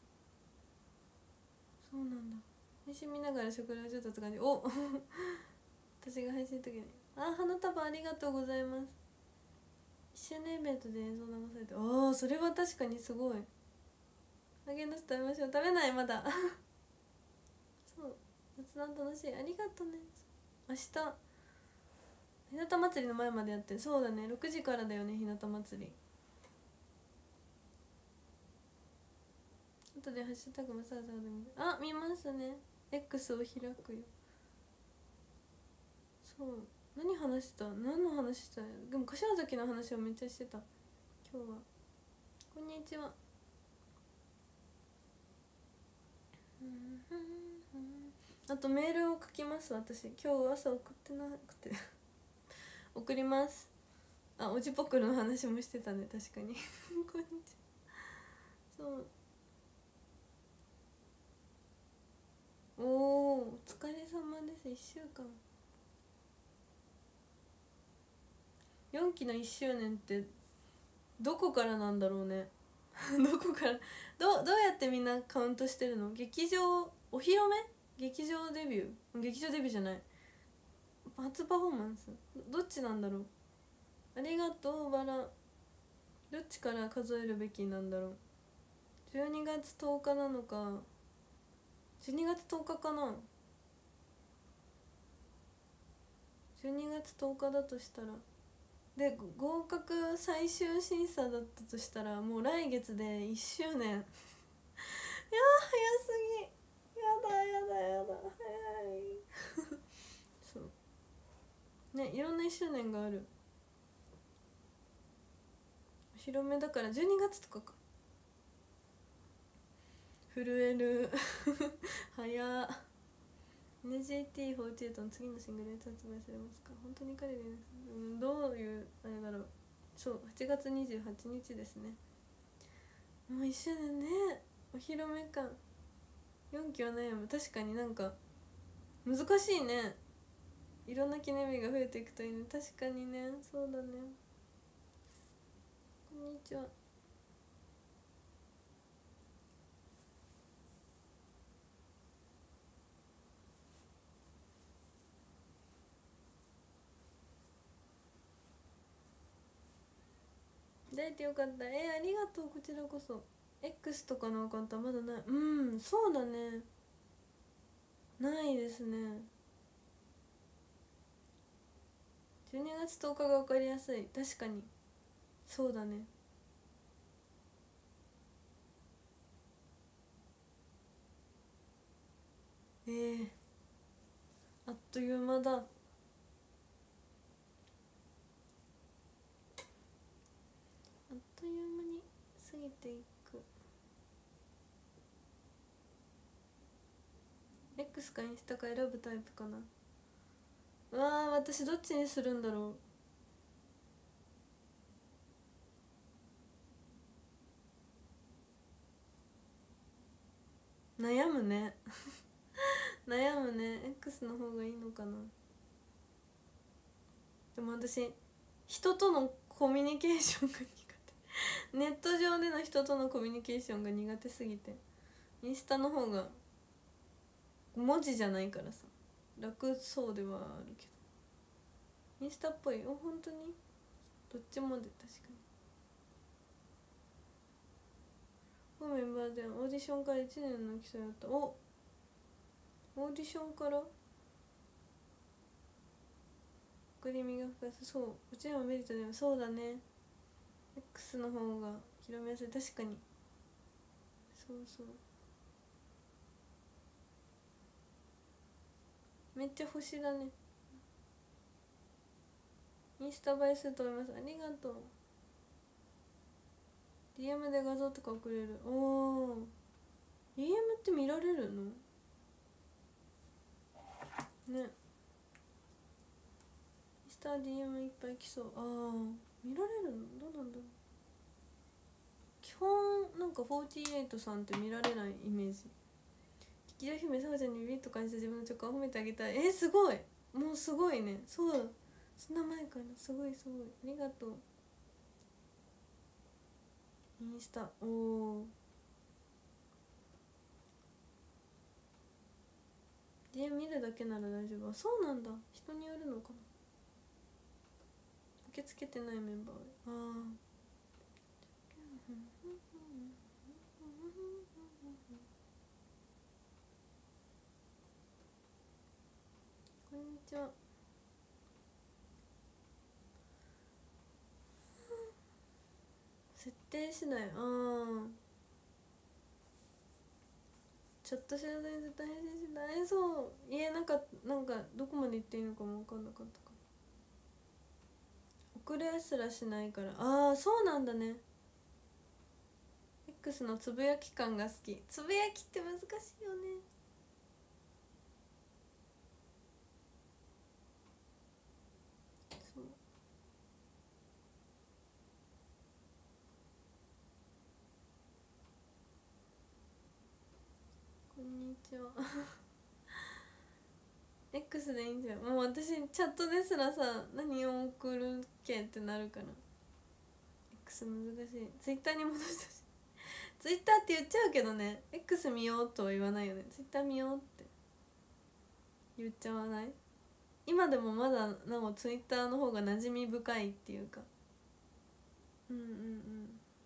そうなんだ。配信見ながら食料調達感じ。私が配信の時に花束ありがとうございます。1周年イベントで映像流されて、それは確かにすごい。ハーゲンダッツ食べましょう。食べないまだそう雑談楽しい。ありがとうね。明日日向祭りの前までやって。そうだね、6時からだよね、日向祭り。後でハッシュタグもさらさらで見ますね。 X を開くよ。そう、何の話した。でも柏崎の話をめっちゃしてた今日は。こんにちは。 あとメールを書きます。私今日朝送ってなくて送ります。あ、おじぽくるの話もしてたね、確かにこんにちは。そう、おお疲れ様です。1週間4期の1周年ってどこからなんだろうねどこからどうやってみんなカウントしてるの？劇場お披露目、劇場デビュー、劇場デビューじゃない、初パフォーマンス、どっちなんだろう。ありがとうバラ、どっちから数えるべきなんだろう。12月10日なのか、12月10日かな。12月10日だとしたら、で合格最終審査だったとしたらもう来月で1周年いやー早すぎ、やだやだやだ早いそうね、いろんな1周年がある。お披露目だから12月とかか。震える早っ。 NGT48 の次のシングルいつ発売されますか？本当に彼で、どういうあれだろう。そう8月28日ですね。もう1周年ね。お披露目か。4期は悩む。確かになんか難しいね。いろんな記念日が増えていくといいね。確かにね、そうだね。こんにちは。出会えてよかった。ありがとう。こちらこそ。 X とかのアカウントはまだない。うん、そうだね、ないですね。12月10日が分かりやすい。確かにそうだね。あっという間だ。あっという間に過ぎていく。 X かインスタか選ぶタイプかな。うわー、私どっちにするんだろう。悩むね悩むね。 X の方がいいのかな。でも私人とのコミュニケーションが苦手ネット上での人とのコミュニケーションが苦手すぎて、インスタの方が文字じゃないからさ楽そうではあるけど、インスタっぽい。本当にどっちもで。確かにこのメンバーでオーディションから1年の基礎やった。オーディションから送り身が深さ。そううちらもメリットでもそうだね。 X の方が広めやすい。確かにそうそう。めっちゃ星だね。インスタ映えすると思います。ありがとう。 DM で画像とか送れる。おお DM って見られるのね。インスタ DM いっぱい来そう。見られるのどうなんだろう。基本なんか48さんって見られないイメージ。劇場姫さおちゃんにビビッと感じた自分の直感を褒めてあげたい。すごい。もうすごいね。そうそんな前からすごいすごい。ありがとう。インスタおお DM 見るだけなら大丈夫。そうなんだ。人によるのかな。受け付けてないメンバー。こんにちは。設定次第。ちょっと知らないと大変しない。そうなんかどこまで行っていいのかも分かんなかったから遅れすらしないから。そうなんだね。 X のつぶやき感が好き。つぶやきって難しいよね。 ちはX でいいんじゃん。もう私チャットですらさ何を送るけってなるから X 難しい。Twitter に戻したしTwitter って言っちゃうけどね X 見ようとは言わないよね。Twitter 見ようって言っちゃわない？今でもまだなお Twitter の方が馴染み深いっていうか。うんうんうん。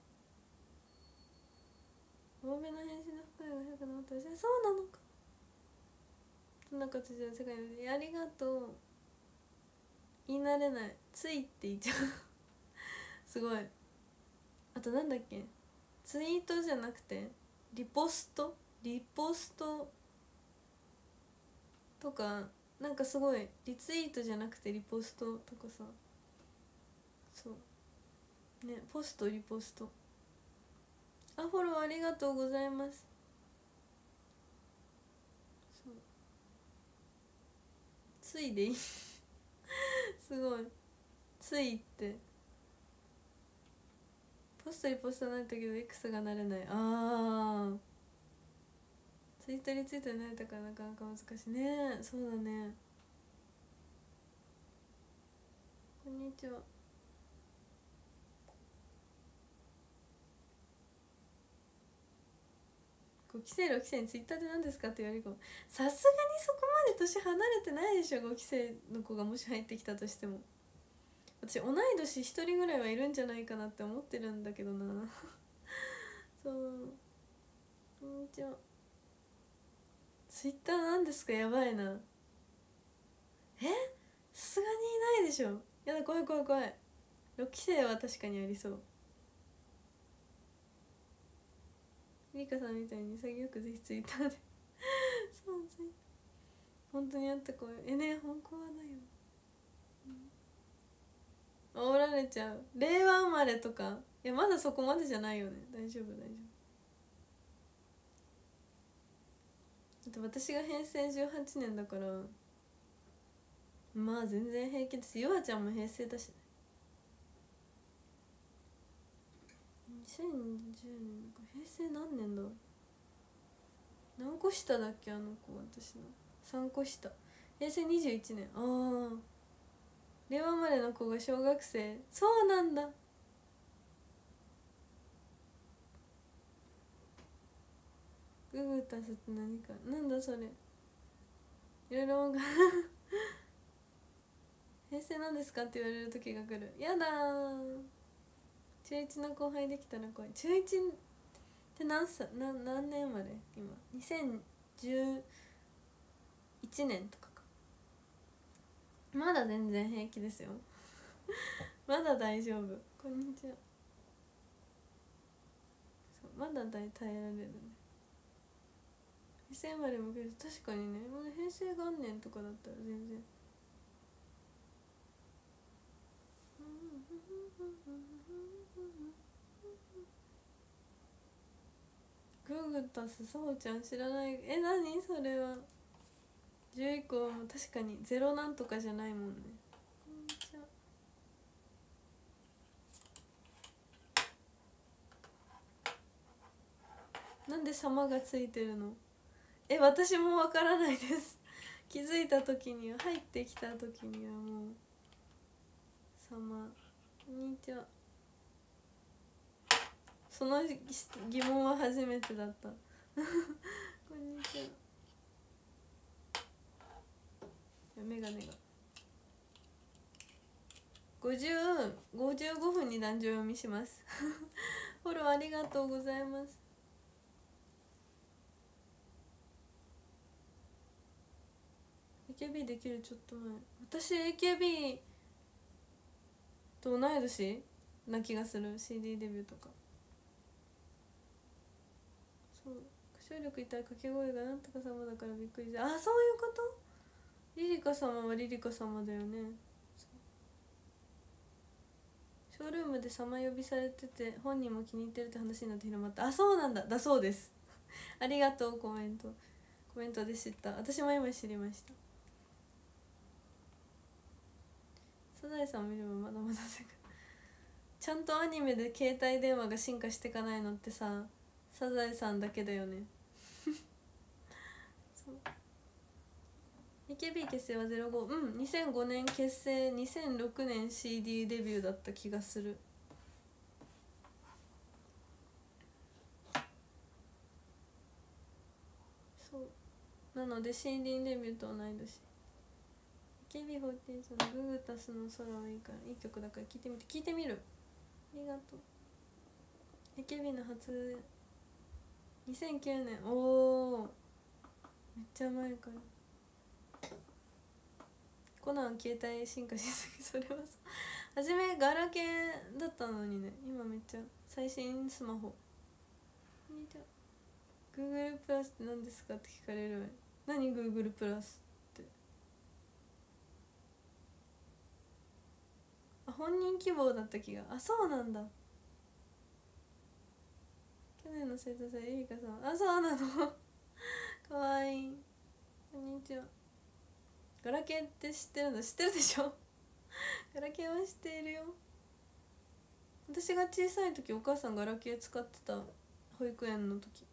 多めの返信の深いが100の私はそうなのか。そんな形で世界でありがとう言い慣れない。ついって言っちゃうすごい。あとなんだっけ、ツイートじゃなくてリポストとか、なんかすごいリツイートじゃなくてリポストとかさ、そうね、ポストリポスト。あ、フォローありがとうございます。そうついでいいすごいついってポストリポストなんだけど X がなれない。あーツイートリツイートになれたからなかなか難しいね。そうだね。こんにちは。5期生6期生にツイッターで何ですかって言われるかも。さすがにそこまで年離れてないでしょ。5期生の子がもし入ってきたとしても私同い年1人ぐらいはいるんじゃないかなって思ってるんだけどなそう。こんにちは。ツイッターなんですか。やばいな。さすがにいないでしょ。やだ、怖い怖い怖い。6期生は確かにありそう。リカさんみたいに潔くぜひツイッターでそうツイ本当にあった声ね、本当はないよ、煽られちゃう。令和生まれとかいやまだそこまでじゃないよね。大丈夫大丈夫。だって私が平成18年だからまあ全然平気です。ゆあちゃんも平成だしね。2010年か。平成何年だ。何個下だっけあの子。私の3個下。平成21年。ああ令和生まれの子が小学生。そうなんだ。ググタスって何か。なんだそれ。いろいろ平成なんですかって言われる時が来る。やだー。中1の後輩できたら怖い。中1って何年まで今2011年とかか。まだ全然平気ですよまだ大丈夫。こんにちは。そうまだ耐えられるね。平成生まれも確かにね。平成元年とかだったら全然グーグタスそうちゃん知らない。何それは。10以降も確かにゼロなんとかじゃないもんね。こんにちは。なんで様がついてるの。私もわからないです気づいた時には、入ってきた時にはもう様。こんにちは。その疑問は初めてだったこんにちは。メガネが55分に男女読みしますフォローありがとうございます。AKB できるちょっと前。私 AKB と同い年な気がする。 CD デビューとか。そう歌唱力いたら掛け声がなんとか様だからびっくりした。そういうこと。リリカ様はリリカ様だよね。ショールームで様呼びされてて本人も気に入ってるって話になって広まった。そうなんだ。だそうですありがとう。コメントで知った。私も今知りました。サザエさん見ればまだまだ世界ちゃんとアニメで携帯電話が進化していかないのってさサザエさんだけだよね AKB 結成は05、うん、2005年結成、2006年 CD デビューだった気がする。そうなので CD デビューと同い年。 AKB48 のググタスの空はいいから、いい曲だから聴いてみて、聴いてみる。ありがとう。 AKB の初2009年、おおめっちゃ前から。コナン携帯進化しすぎ。それはさ、初めガラケーだったのにね、今めっちゃ最新スマホ。見て、 Google プラスって何ですかって聞かれるわよ。何 Google プラスって。あ、本人希望だった気が。あ、そうなんだ。去年の生徒さんエリカさん、あ、そうなのかわいい。こんにちは。ガラケーって知ってるの？知ってるでしょガラケーは知っているよ。私が小さい時お母さんガラケー使ってた。保育園の時。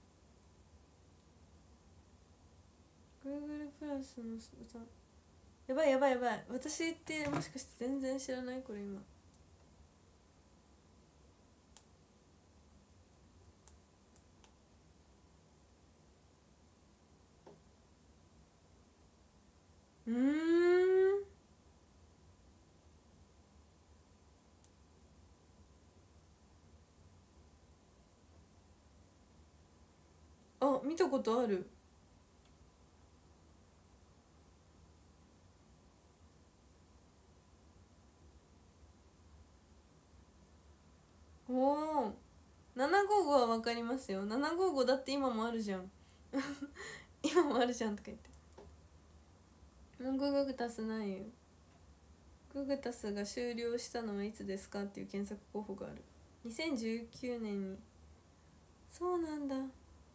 Google プラスの歌、やばいやばいやばい。私ってもしかして全然知らない？これ今あ、見たことある。おお、755は分かりますよ。755だって今もあるじゃん今もあるじゃんとか言って。ググタスないよ。ググタスが終了したのはいつですかっていう検索候補がある。2019年に。そうなんだ。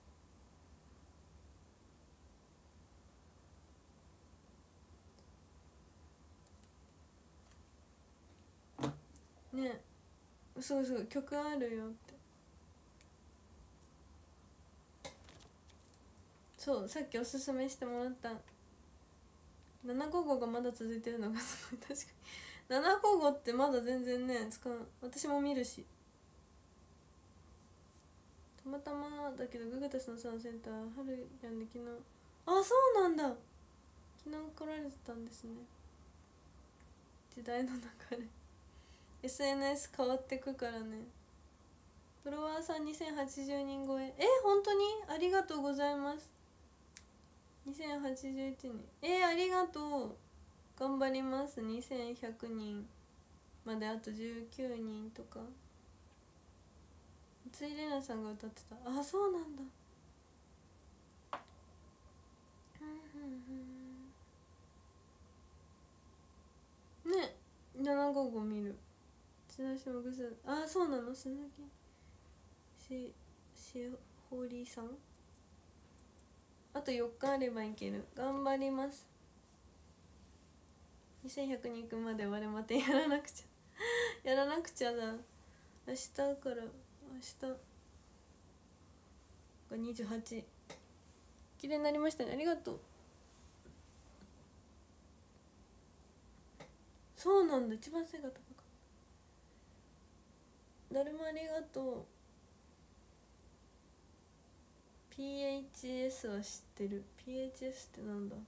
ね、そうそう、曲あるよって。そう、さっきおすすめしてもらった755がまだ続いてるのがすごい。確かに755ってまだ全然ね使う。私も見るし。たまたまだけどググタスのサンセンター春やんで昨日。あ、そうなんだ。昨日来られてたんですね。時代の流れSNS 変わってくからね。フォロワーさん2080人超え。本当にありがとうございます。2081人。ありがとう。頑張ります。2100人まであと19人とか。松井玲奈さんが歌ってた。あ、そうなんだ。ね、755見る。千奈島ぐず。あ、そうなの。鈴木しほりさん。あと4日あればいける。頑張ります。2100人いくまで我またやらなくちゃやらなくちゃだ。明日から、明日が28。綺麗になりましたね。ありがとう。そうなんだ。一番背が高かった。だるまありがとう。 PHS は知ってる。 PHS ってなんだ。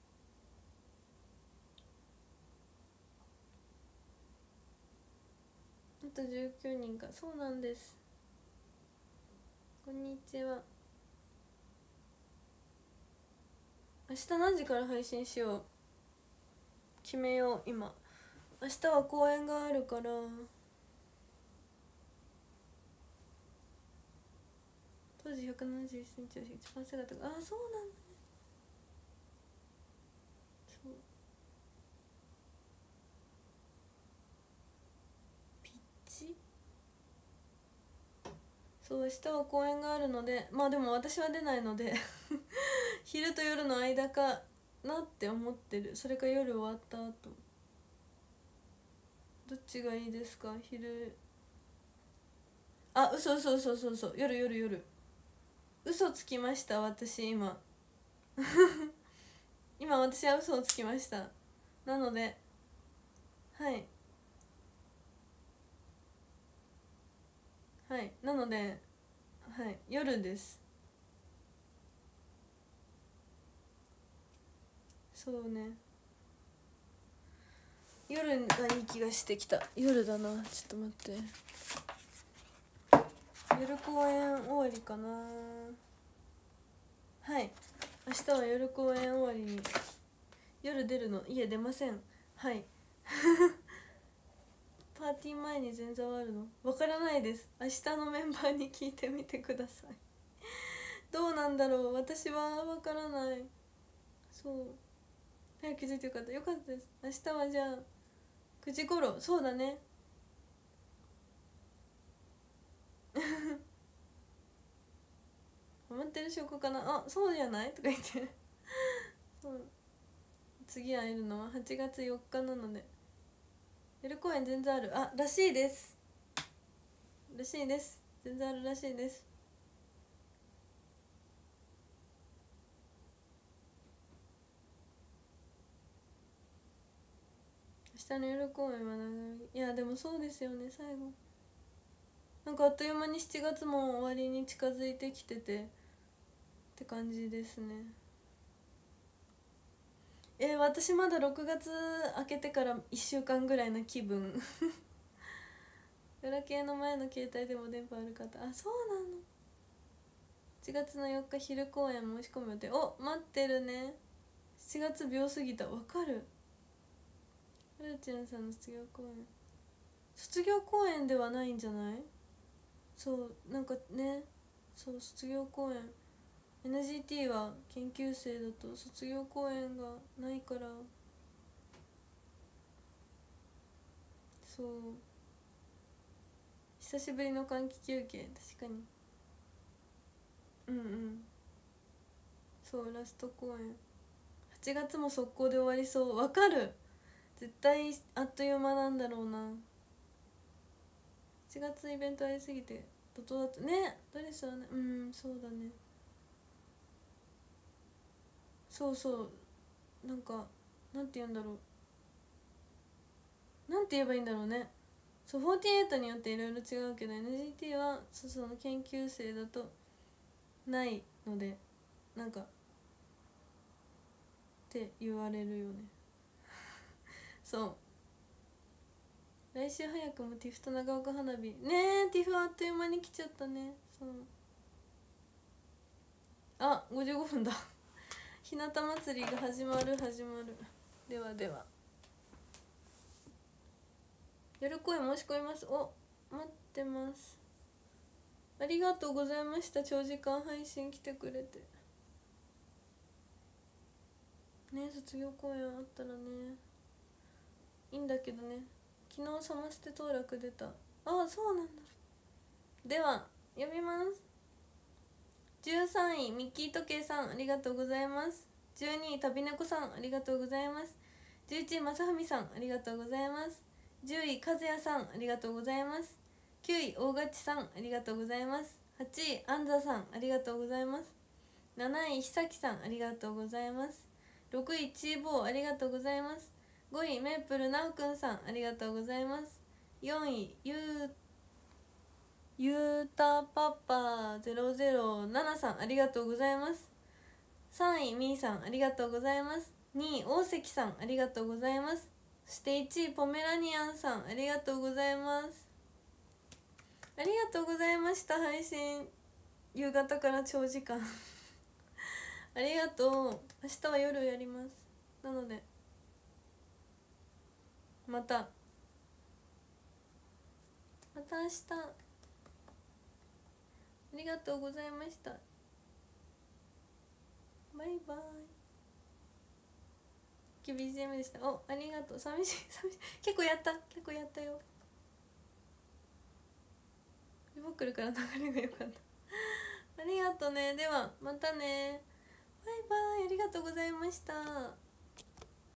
あと19人か。そうなんです。こんにちは。明日何時から配信しよう。決めよう。今明日は公演があるから。当時171センチは一番背が高い。あ、そうなんだね。そう、ピッチ。そう、明日は公演があるので、まあでも私は出ないので昼と夜の間かなって思ってる。それか夜終わった後。どっちがいいですか？昼。あ、嘘嘘嘘嘘嘘。夜夜夜。嘘つきました私今今私は嘘をつきました。なのではいはい、なのではい夜です。そうね、夜がいい気がしてきた。夜だな、ちょっと待って、夜公演終わりかな。はい、明日は夜公演終わりに夜出るの。家出ません。はいパーティー前に前座はあるのわからないです。明日のメンバーに聞いてみてくださいどうなんだろう、私はわからない。そう、早く気づいてよかった。よかったです。明日はじゃあ9時頃。そうだねハマってる証拠かな。あ、そうじゃないとか言ってそう次会えるのは8月4日なので、夜公演全然ある。あ、らしいです。らしいです。全然あるらしいです。明日の夜公演は長い。いやでもそうですよね。最後なんかあっという間に7月も終わりに近づいてきててって感じですね。私まだ6月明けてから1週間ぐらいな気分ガラケーの前の携帯でも電波悪かった。あ、そうなの。7月の4日昼公演申し込む予定。お、待ってるね。7月秒過ぎた。わかる。はるちゃんさんの卒業公演、卒業公演ではないんじゃない。そうなんかね、そう卒業公演 NGT は研究生だと卒業公演がないから。そう久しぶりの換気休憩。確かに。うんうん、そうラスト公演8月も速攻で終わりそう。わかる。絶対あっという間なんだろうな。8月イベントありすぎて怒涛だったね。ドレスはね、うん、そうだね。そうそう、なんかなんて言うんだろう、なんて言えばいいんだろうね。そう48によっていろいろ違うけど NGT はその研究生だとないので、なんかって言われるよねそう来週早くもティフと長岡花火ねえ。ティフはあっという間に来ちゃったね。そうあ、55分だ日向祭りが始まる。ではでは夜公演申し込みます。お、待ってます。ありがとうございました。長時間配信来てくれてね。卒業公演あったらねいいんだけどね。昨日サマステ当落出た。ああ、そうなんだ。では読みます。13位ミッキー時計さんありがとうございます。12位旅猫さんありがとうございます。11位まさふみさんありがとうございます。10位和也さんありがとうございます。9位大勝さんありがとうございます。8位安座さんありがとうございます。7位久木さんありがとうございます。6位チーボーありがとうございます。5位メープルなおくんさんありがとうございます。4位ゆうたパパ007さんありがとうございます。3位みーさんありがとうございます。2位大関さんありがとうございます。そして1位ポメラニアンさんありがとうございます。ありがとうございました。配信夕方から長時間ありがとう。明日は夜やります。なのでまた明日ありがとうございました。バイバイ。BGM でした。お、ありがとう。寂しい結構やったよ。リボックルから流れが良かったありがとうね。ではまたね。バイバイ。ありがとうございました。